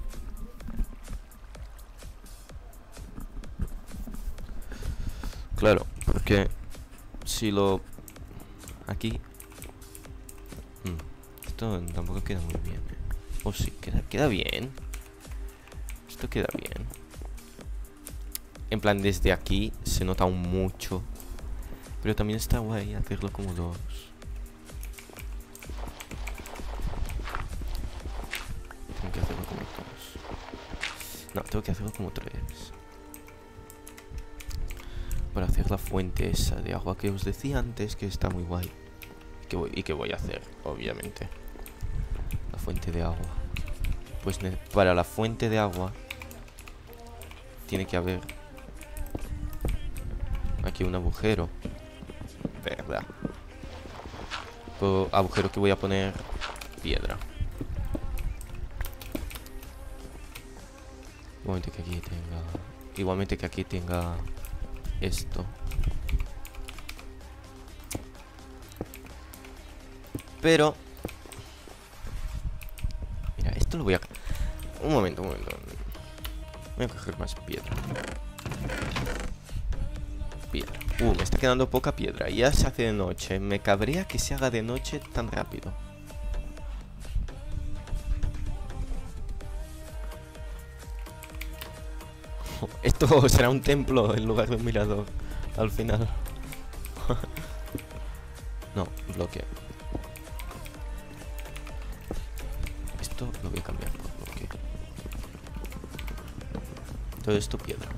Claro, porque si lo... Aquí... Hmm, esto tampoco queda muy bien, ¿eh? Oh, sí, queda, queda bien. Esto queda bien. En plan, desde aquí se nota aún mucho. Pero también está guay hacerlo como dos. Tengo que hacerlo como dos. No, tengo que hacerlo como tres. Para hacer la fuente esa de agua que os decía antes, que está muy guay. Y que voy, y que voy a hacer, obviamente. La fuente de agua. Pues para la fuente de agua tiene que haber aquí un agujero. Verdad. Pues, agujero que voy a poner piedra. Igualmente que aquí tenga... Igualmente que aquí tenga... Esto. Pero... Mira, esto lo voy a... Un momento, un momento. Voy a coger más piedra. Piedra. Uh, me está quedando poca piedra. Ya se hace de noche. Me cabrea que se haga de noche tan rápido. Esto será un templo en lugar de un mirador. Al final. No, bloque. Esto lo voy a cambiar por bloque. Todo esto piedra.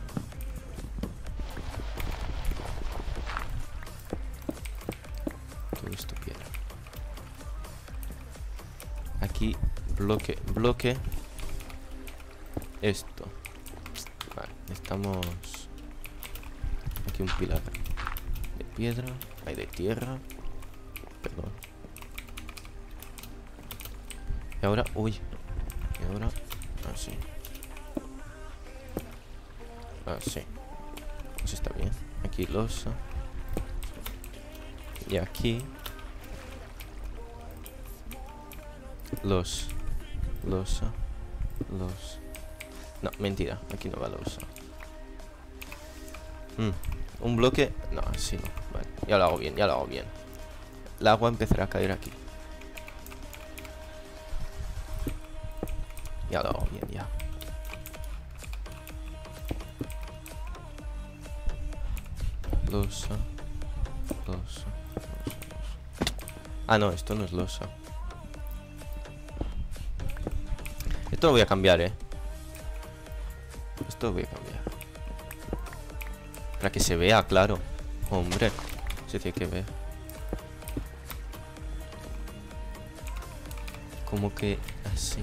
Todo esto piedra. bloque, bloque. Esto. Vale, necesitamos aquí un pilar de piedra. Hay de tierra. Perdón. Y ahora, uy. Y ahora, así. Así. Pues está bien. Aquí losa. Y aquí los losa. Los. No, mentira. Aquí no va losa. Mm, un bloque. No, así no. Vale. Ya lo hago bien, ya lo hago bien. El agua empezará a caer aquí. Ya lo hago bien, ya. Losa. Losa. Losa, losa. Ah, no, esto no es losa. Esto lo voy a cambiar, eh. Esto lo voy a cambiar. Para que se vea, claro. Hombre, se tiene que ver. Como que así.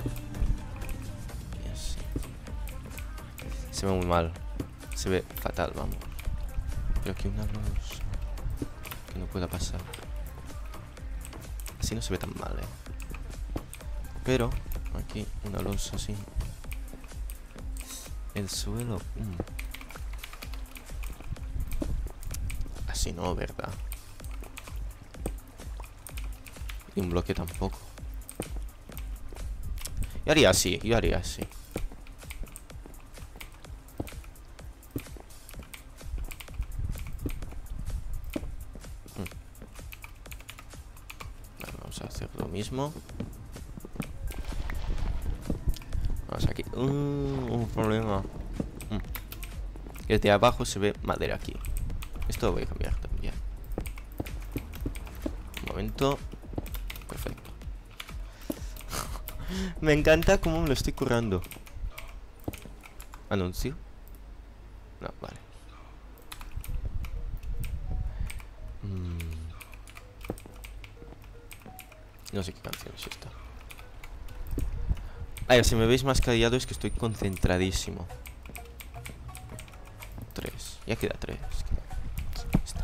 Y así. Se ve muy mal. Se ve fatal, vamos. Pero aquí una losa que no pueda pasar. Así no se ve tan mal, eh. Pero aquí una losa así. El suelo. Mm. Así no, ¿verdad? Y un bloque tampoco. Yo haría así, yo haría así. Mm. Vale, vamos a hacer lo mismo. Vamos aquí. Uh, un problema. Mm. Desde abajo se ve madera aquí. Esto lo voy a cambiar también. Un momento. Perfecto. Me encanta cómo me lo estoy currando. ¿Anuncio? No, vale. Mm. No sé qué canción es esta. A ver, si me veis más callado es que estoy concentradísimo. Tres. Ya queda tres. Está.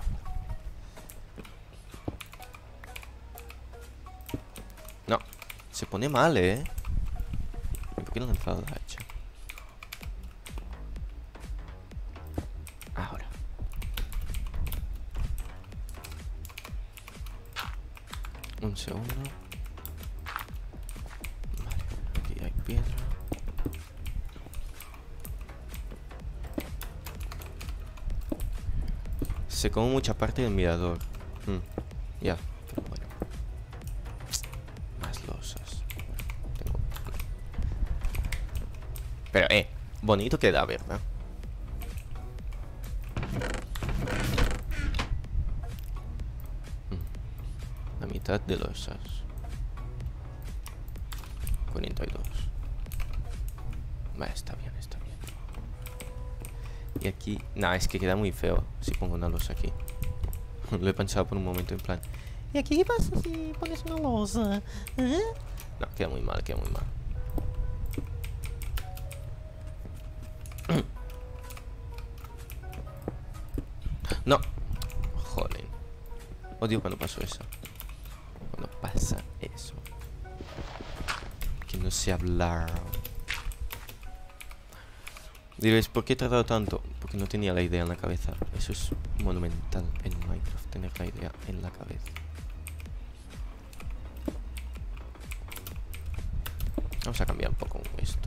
No. Se pone mal, ¿eh? ¿Y por qué no he lanzado la hacha? Ahora. Un segundo. Vale. Aquí hay piedra. Se come mucha parte del mirador. Mm, ya, pero bueno. Más losas. Tengo... Pero, eh, bonito queda, ¿verdad? Mm. La mitad de losas. cuarenta y dos. Vale, está bien, está bien. Y aquí... Nah, es que queda muy feo si pongo una losa aquí. Lo he pensado por un momento en plan... ¿Y aquí qué pasa si pones una losa? ¿Eh? No, queda muy mal, queda muy mal. No. Joder. Odio cuando pasó eso. Cuando pasa eso. Que no sé hablar. Diréis, ¿por qué he tardado tanto? Porque no tenía la idea en la cabeza. Eso es monumental en Minecraft, tener la idea en la cabeza. Vamos a cambiar un poco esto.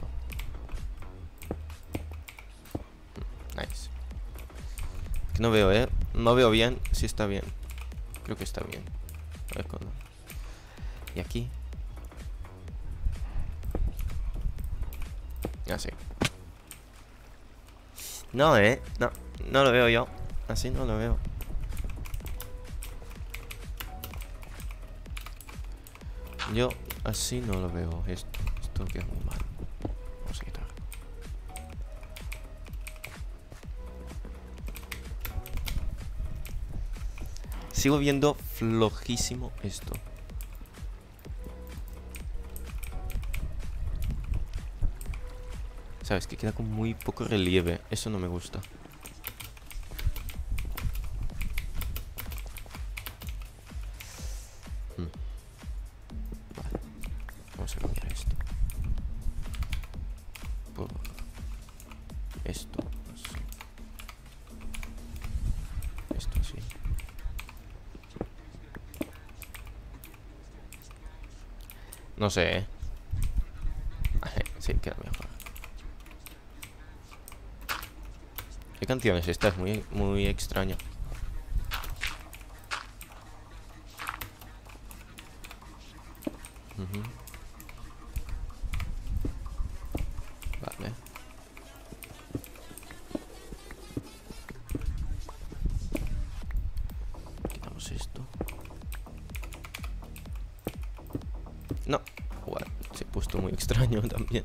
Nice. Que no veo, ¿eh? No veo bien si está bien. Creo que está bien. A ver cuándo. Y aquí. Así. No, ¿eh? No, no lo veo yo. Así no lo veo. Yo así no lo veo. Esto, esto queda muy mal. Vamos a quitar. Sigo viendo flojísimo esto. ¿Sabes? Que queda con muy poco relieve. Eso no me gusta. Hmm. Vale. Vamos a cambiar esto. Por esto. Así. Esto así. No sé, ¿eh? Sí, queda mejor. ¿Qué canción es esta? Es muy, muy extraño. Uh-huh. Vale. Quitamos esto. No. What? Se ha puesto muy extraño también.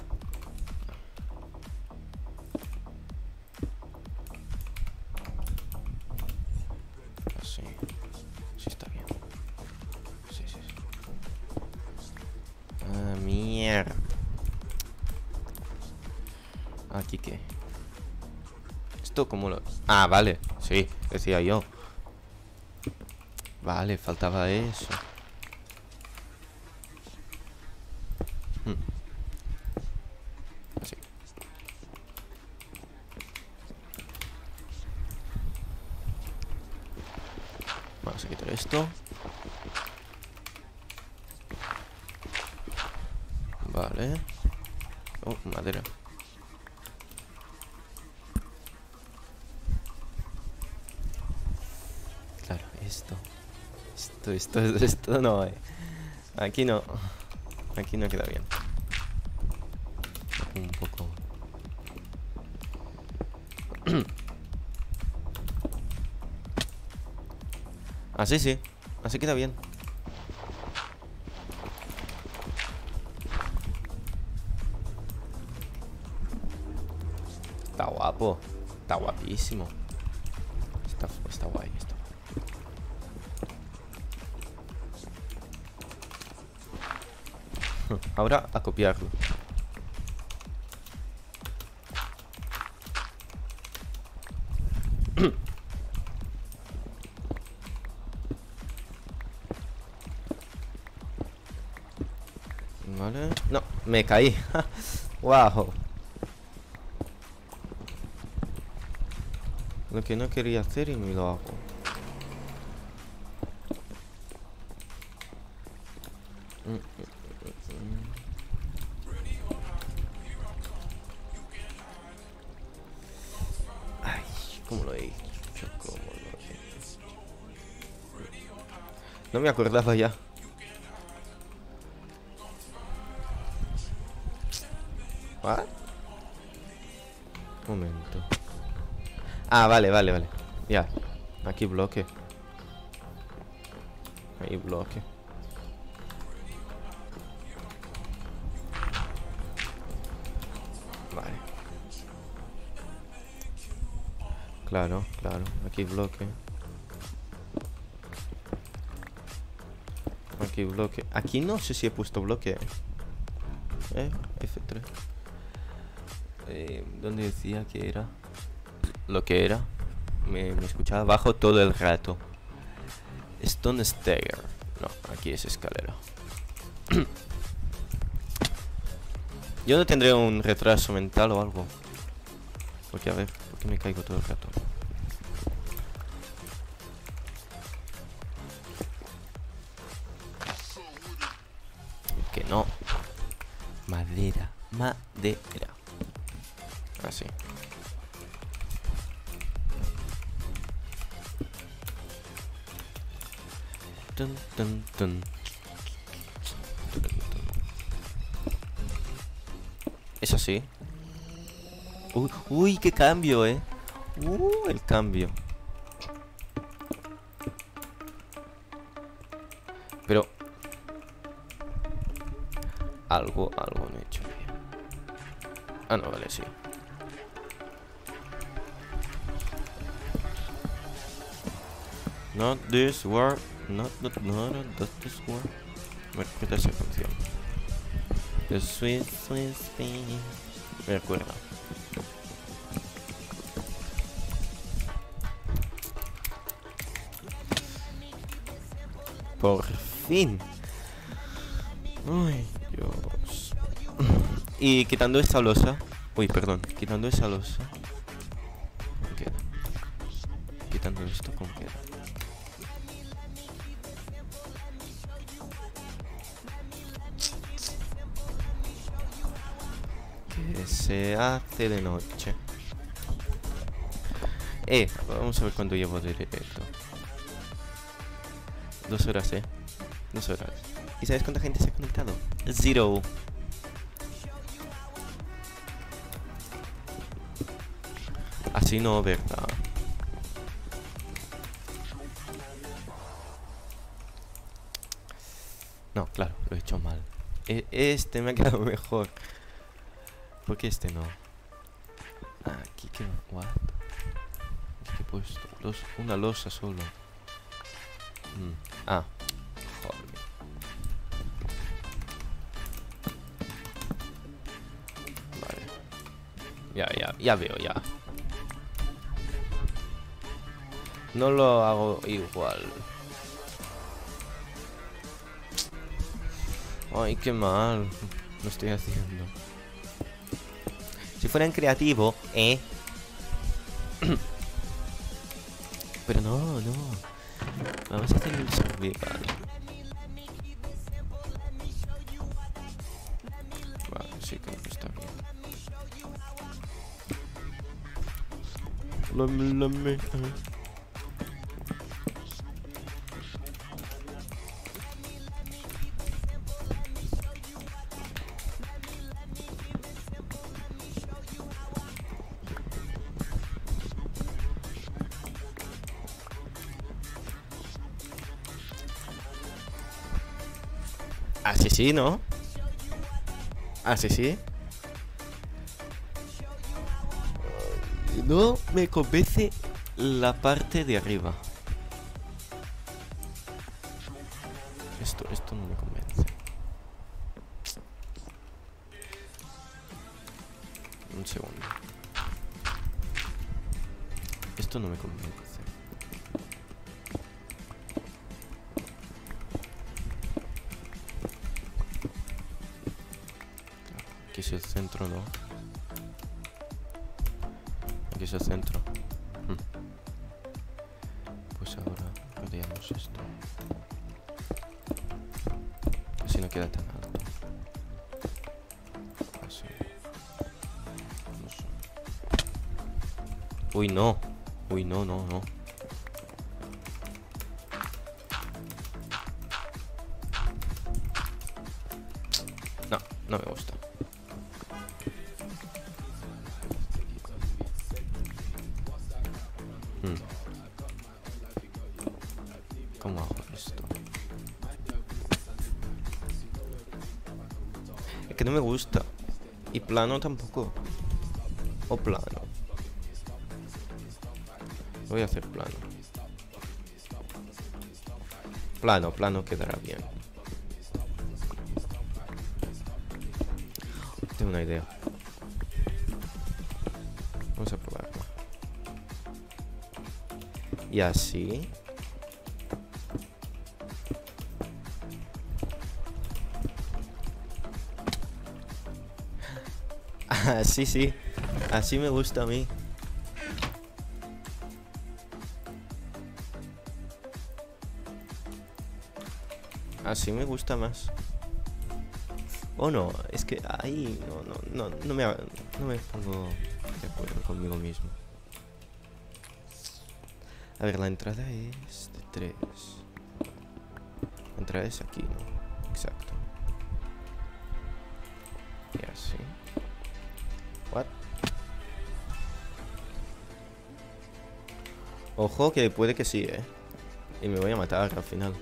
Así. Sí está bien. Sí, sí, sí. Ah, mierda. ¿Aquí qué? ¿Esto cómo lo...? Ah, vale. Sí, decía yo. Vale, faltaba eso. Hmm. Así. Vamos a quitar esto. Vale. Oh, madera. Claro, esto. Esto, esto, esto no, eh. Aquí no. Aquí no queda bien. Un poco. Así sí. Así queda bien. Está guapo. Está guapísimo. Está, está guay, está guay. Ahora a copiarlo. Vale. No, me caí. Wow. Lo que no quería hacer y me lo hago. Mm, mm, mm, mm. Ay, ¿cómo lo he hecho? ¿Cómo lo he hecho? No me acordaba ya. ¿What? Un momento. Ah, vale, vale, vale. Ya. Aquí bloque. Ahí bloque. Vale. Claro, claro. Aquí bloque. Aquí bloque. Aquí no sé si he puesto bloque. Eh, F tres. Eh, ¿Dónde decía que era? Lo que era. Me, me escuchaba abajo todo el rato. Stone Stair. No, aquí es escalera. Yo no tendré un retraso mental o algo. Porque a ver, ¿por qué me caigo todo el rato? Que no. Madera, madera. Así. Tun, tun, tun. Es así. Uy, uy, qué cambio, eh. Uh, el cambio. Pero algo, algo no he hecho bien. Ah, no, vale, sí. Not this word. Not, not, not, not this word. Me recuerda esa canción. The sweet, sweet spin. Me recuerda. Por fin. Ay, Dios. Y quitando esta losa. Uy, perdón. Quitando esa losa. ¿Cómo queda? Quitando esto, ¿cómo queda? Que se hace de noche. Eh, vamos a ver cuánto llevo de directo. Dos horas, eh. Dos horas. ¿Y sabes cuánta gente se ha conectado? Zero. Así no, ¿verdad? No, claro, lo he hecho mal. E- este me ha quedado mejor. ¿Por qué este no? Aquí que... ¿What? ¿Qué he puesto? Dos, una losa solo. Mm. Ah. Joder. Vale. Ya, ya, ya veo, ya. No lo hago igual. Ay, qué mal lo estoy haciendo. Si fuera en creativo, ¿eh? Pero no, no. Vamos a hacer el survival. Vale, sí, creo que está bien. Lame, lame. Así sí, ¿no? Así sí. No me convence la parte de arriba. Esto, esto no me convence. Un segundo. Esto no me convence. Aquí es el centro, ¿no? Aquí es el centro. Hmm. Pues ahora rodeamos esto. Así no queda tan alto. Así. No sé. Uy, no. Uy, no, no, no. No, no me gusta. Hmm. ¿Cómo hago esto? Es que no me gusta. Y plano tampoco. O plano. Voy a hacer plano. Plano, plano quedará bien. Tengo una idea. Vamos a probarla. Y así. Ah, sí, sí. Así me gusta a mí. Así me gusta más. O oh, no, es que ahí no, no, no, no me, no me pongo de acuerdo conmigo mismo. A ver, la entrada es de tres. La entrada es aquí, ¿no? Exacto. Y así. What? Ojo que puede que sí, eh. Y me voy a matar al final.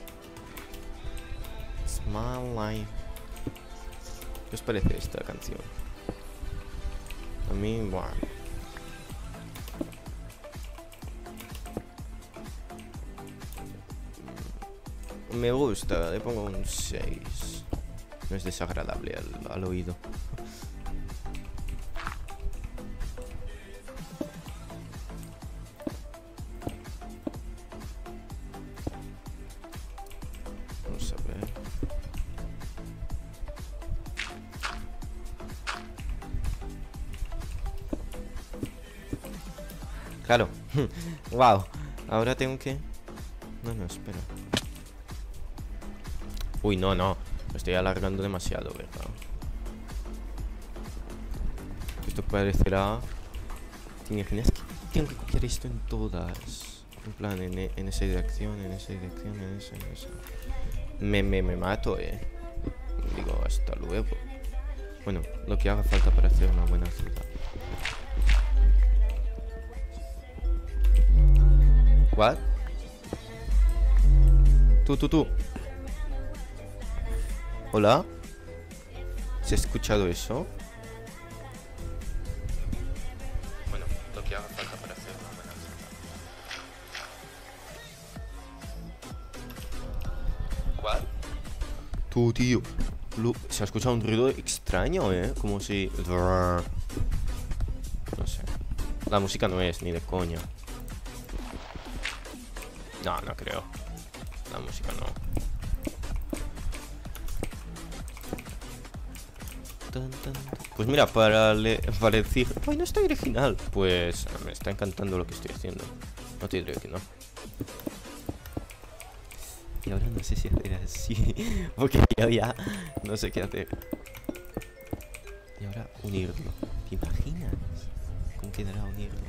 Small Life. ¿Qué os parece esta canción? A mí, bueno. Me gusta, le pongo un seis. No es desagradable al, al oído. Claro. Wow. Ahora tengo que... No, no, espera. Uy, no, no. Me estoy alargando demasiado, ¿verdad? Esto parecerá... ¿Te imaginas que tengo que copiar esto en todas? En plan, en, en esa dirección, en esa dirección, en esa, en esa. Me, me, me mato, eh. Digo, hasta luego. Bueno, lo que haga falta para hacer una buena ciudad. ¿What? Tú, tú, tú. ¿Hola? ¿Se ha escuchado eso? Bueno, lo que haga falta para hacer una buena ciudad. ¿What? Tú, tío. Lo... Se ha escuchado un ruido extraño, ¿eh? Como si... No sé. La música no es ni de coña. No, no creo. La música no. Pues mira, para, le para decir... ¡Ay, no está original! Pues me está encantando lo que estoy haciendo. No te diré que no. Y ahora no sé si hacer así. Porque yo ya no sé qué hacer. Y ahora unirlo. ¿Te imaginas cómo quedará unirlo?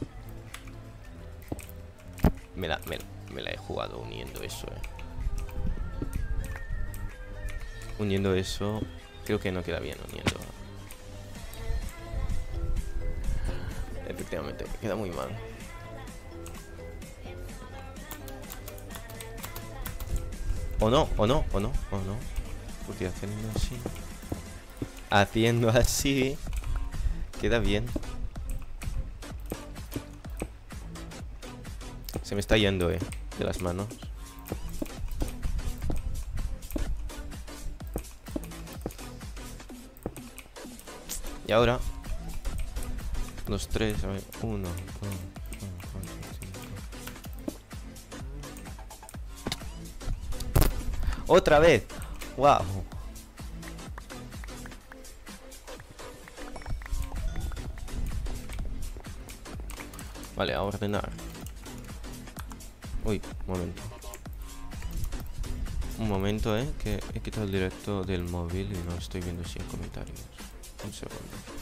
Me la, me, me la he jugado uniendo eso, eh. Uniendo eso... Creo que no queda bien uniendo. Efectivamente, queda muy mal. O no, o no, o no, o no. Porque haciendo así... Haciendo así... Queda bien. Se me está yendo, eh. De las manos. Y ahora... Los tres, a ver, uno, dos, tres, cuatro, cinco. ¡Otra vez! ¡Wow! Vale, a ordenar. Uy, un momento. Un momento, eh, que he quitado el directo del móvil y no estoy viendo si hay comentarios. Un segundo.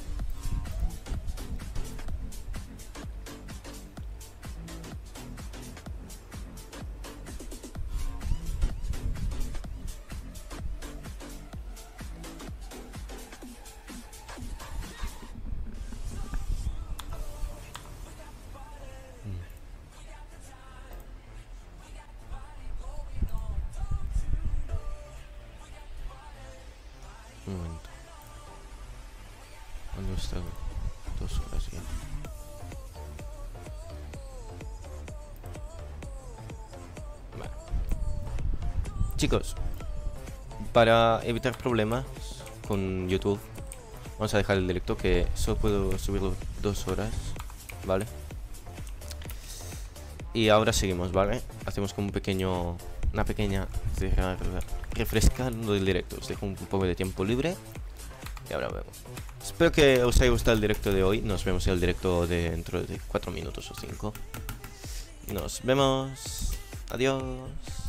Un momento. ¿Dónde he estado? Dos horas ya. Vale. Chicos, para evitar problemas con YouTube, vamos a dejar el directo, que solo puedo subirlo dos horas, ¿vale? Y ahora seguimos, ¿vale? Hacemos como un pequeño... Una pequeña... refrescando el directo. Os dejo un poco de tiempo libre. Y ahora vemos. Espero que os haya gustado el directo de hoy. Nos vemos en el directo de dentro de cuatro minutos o cinco. Nos vemos. Adiós.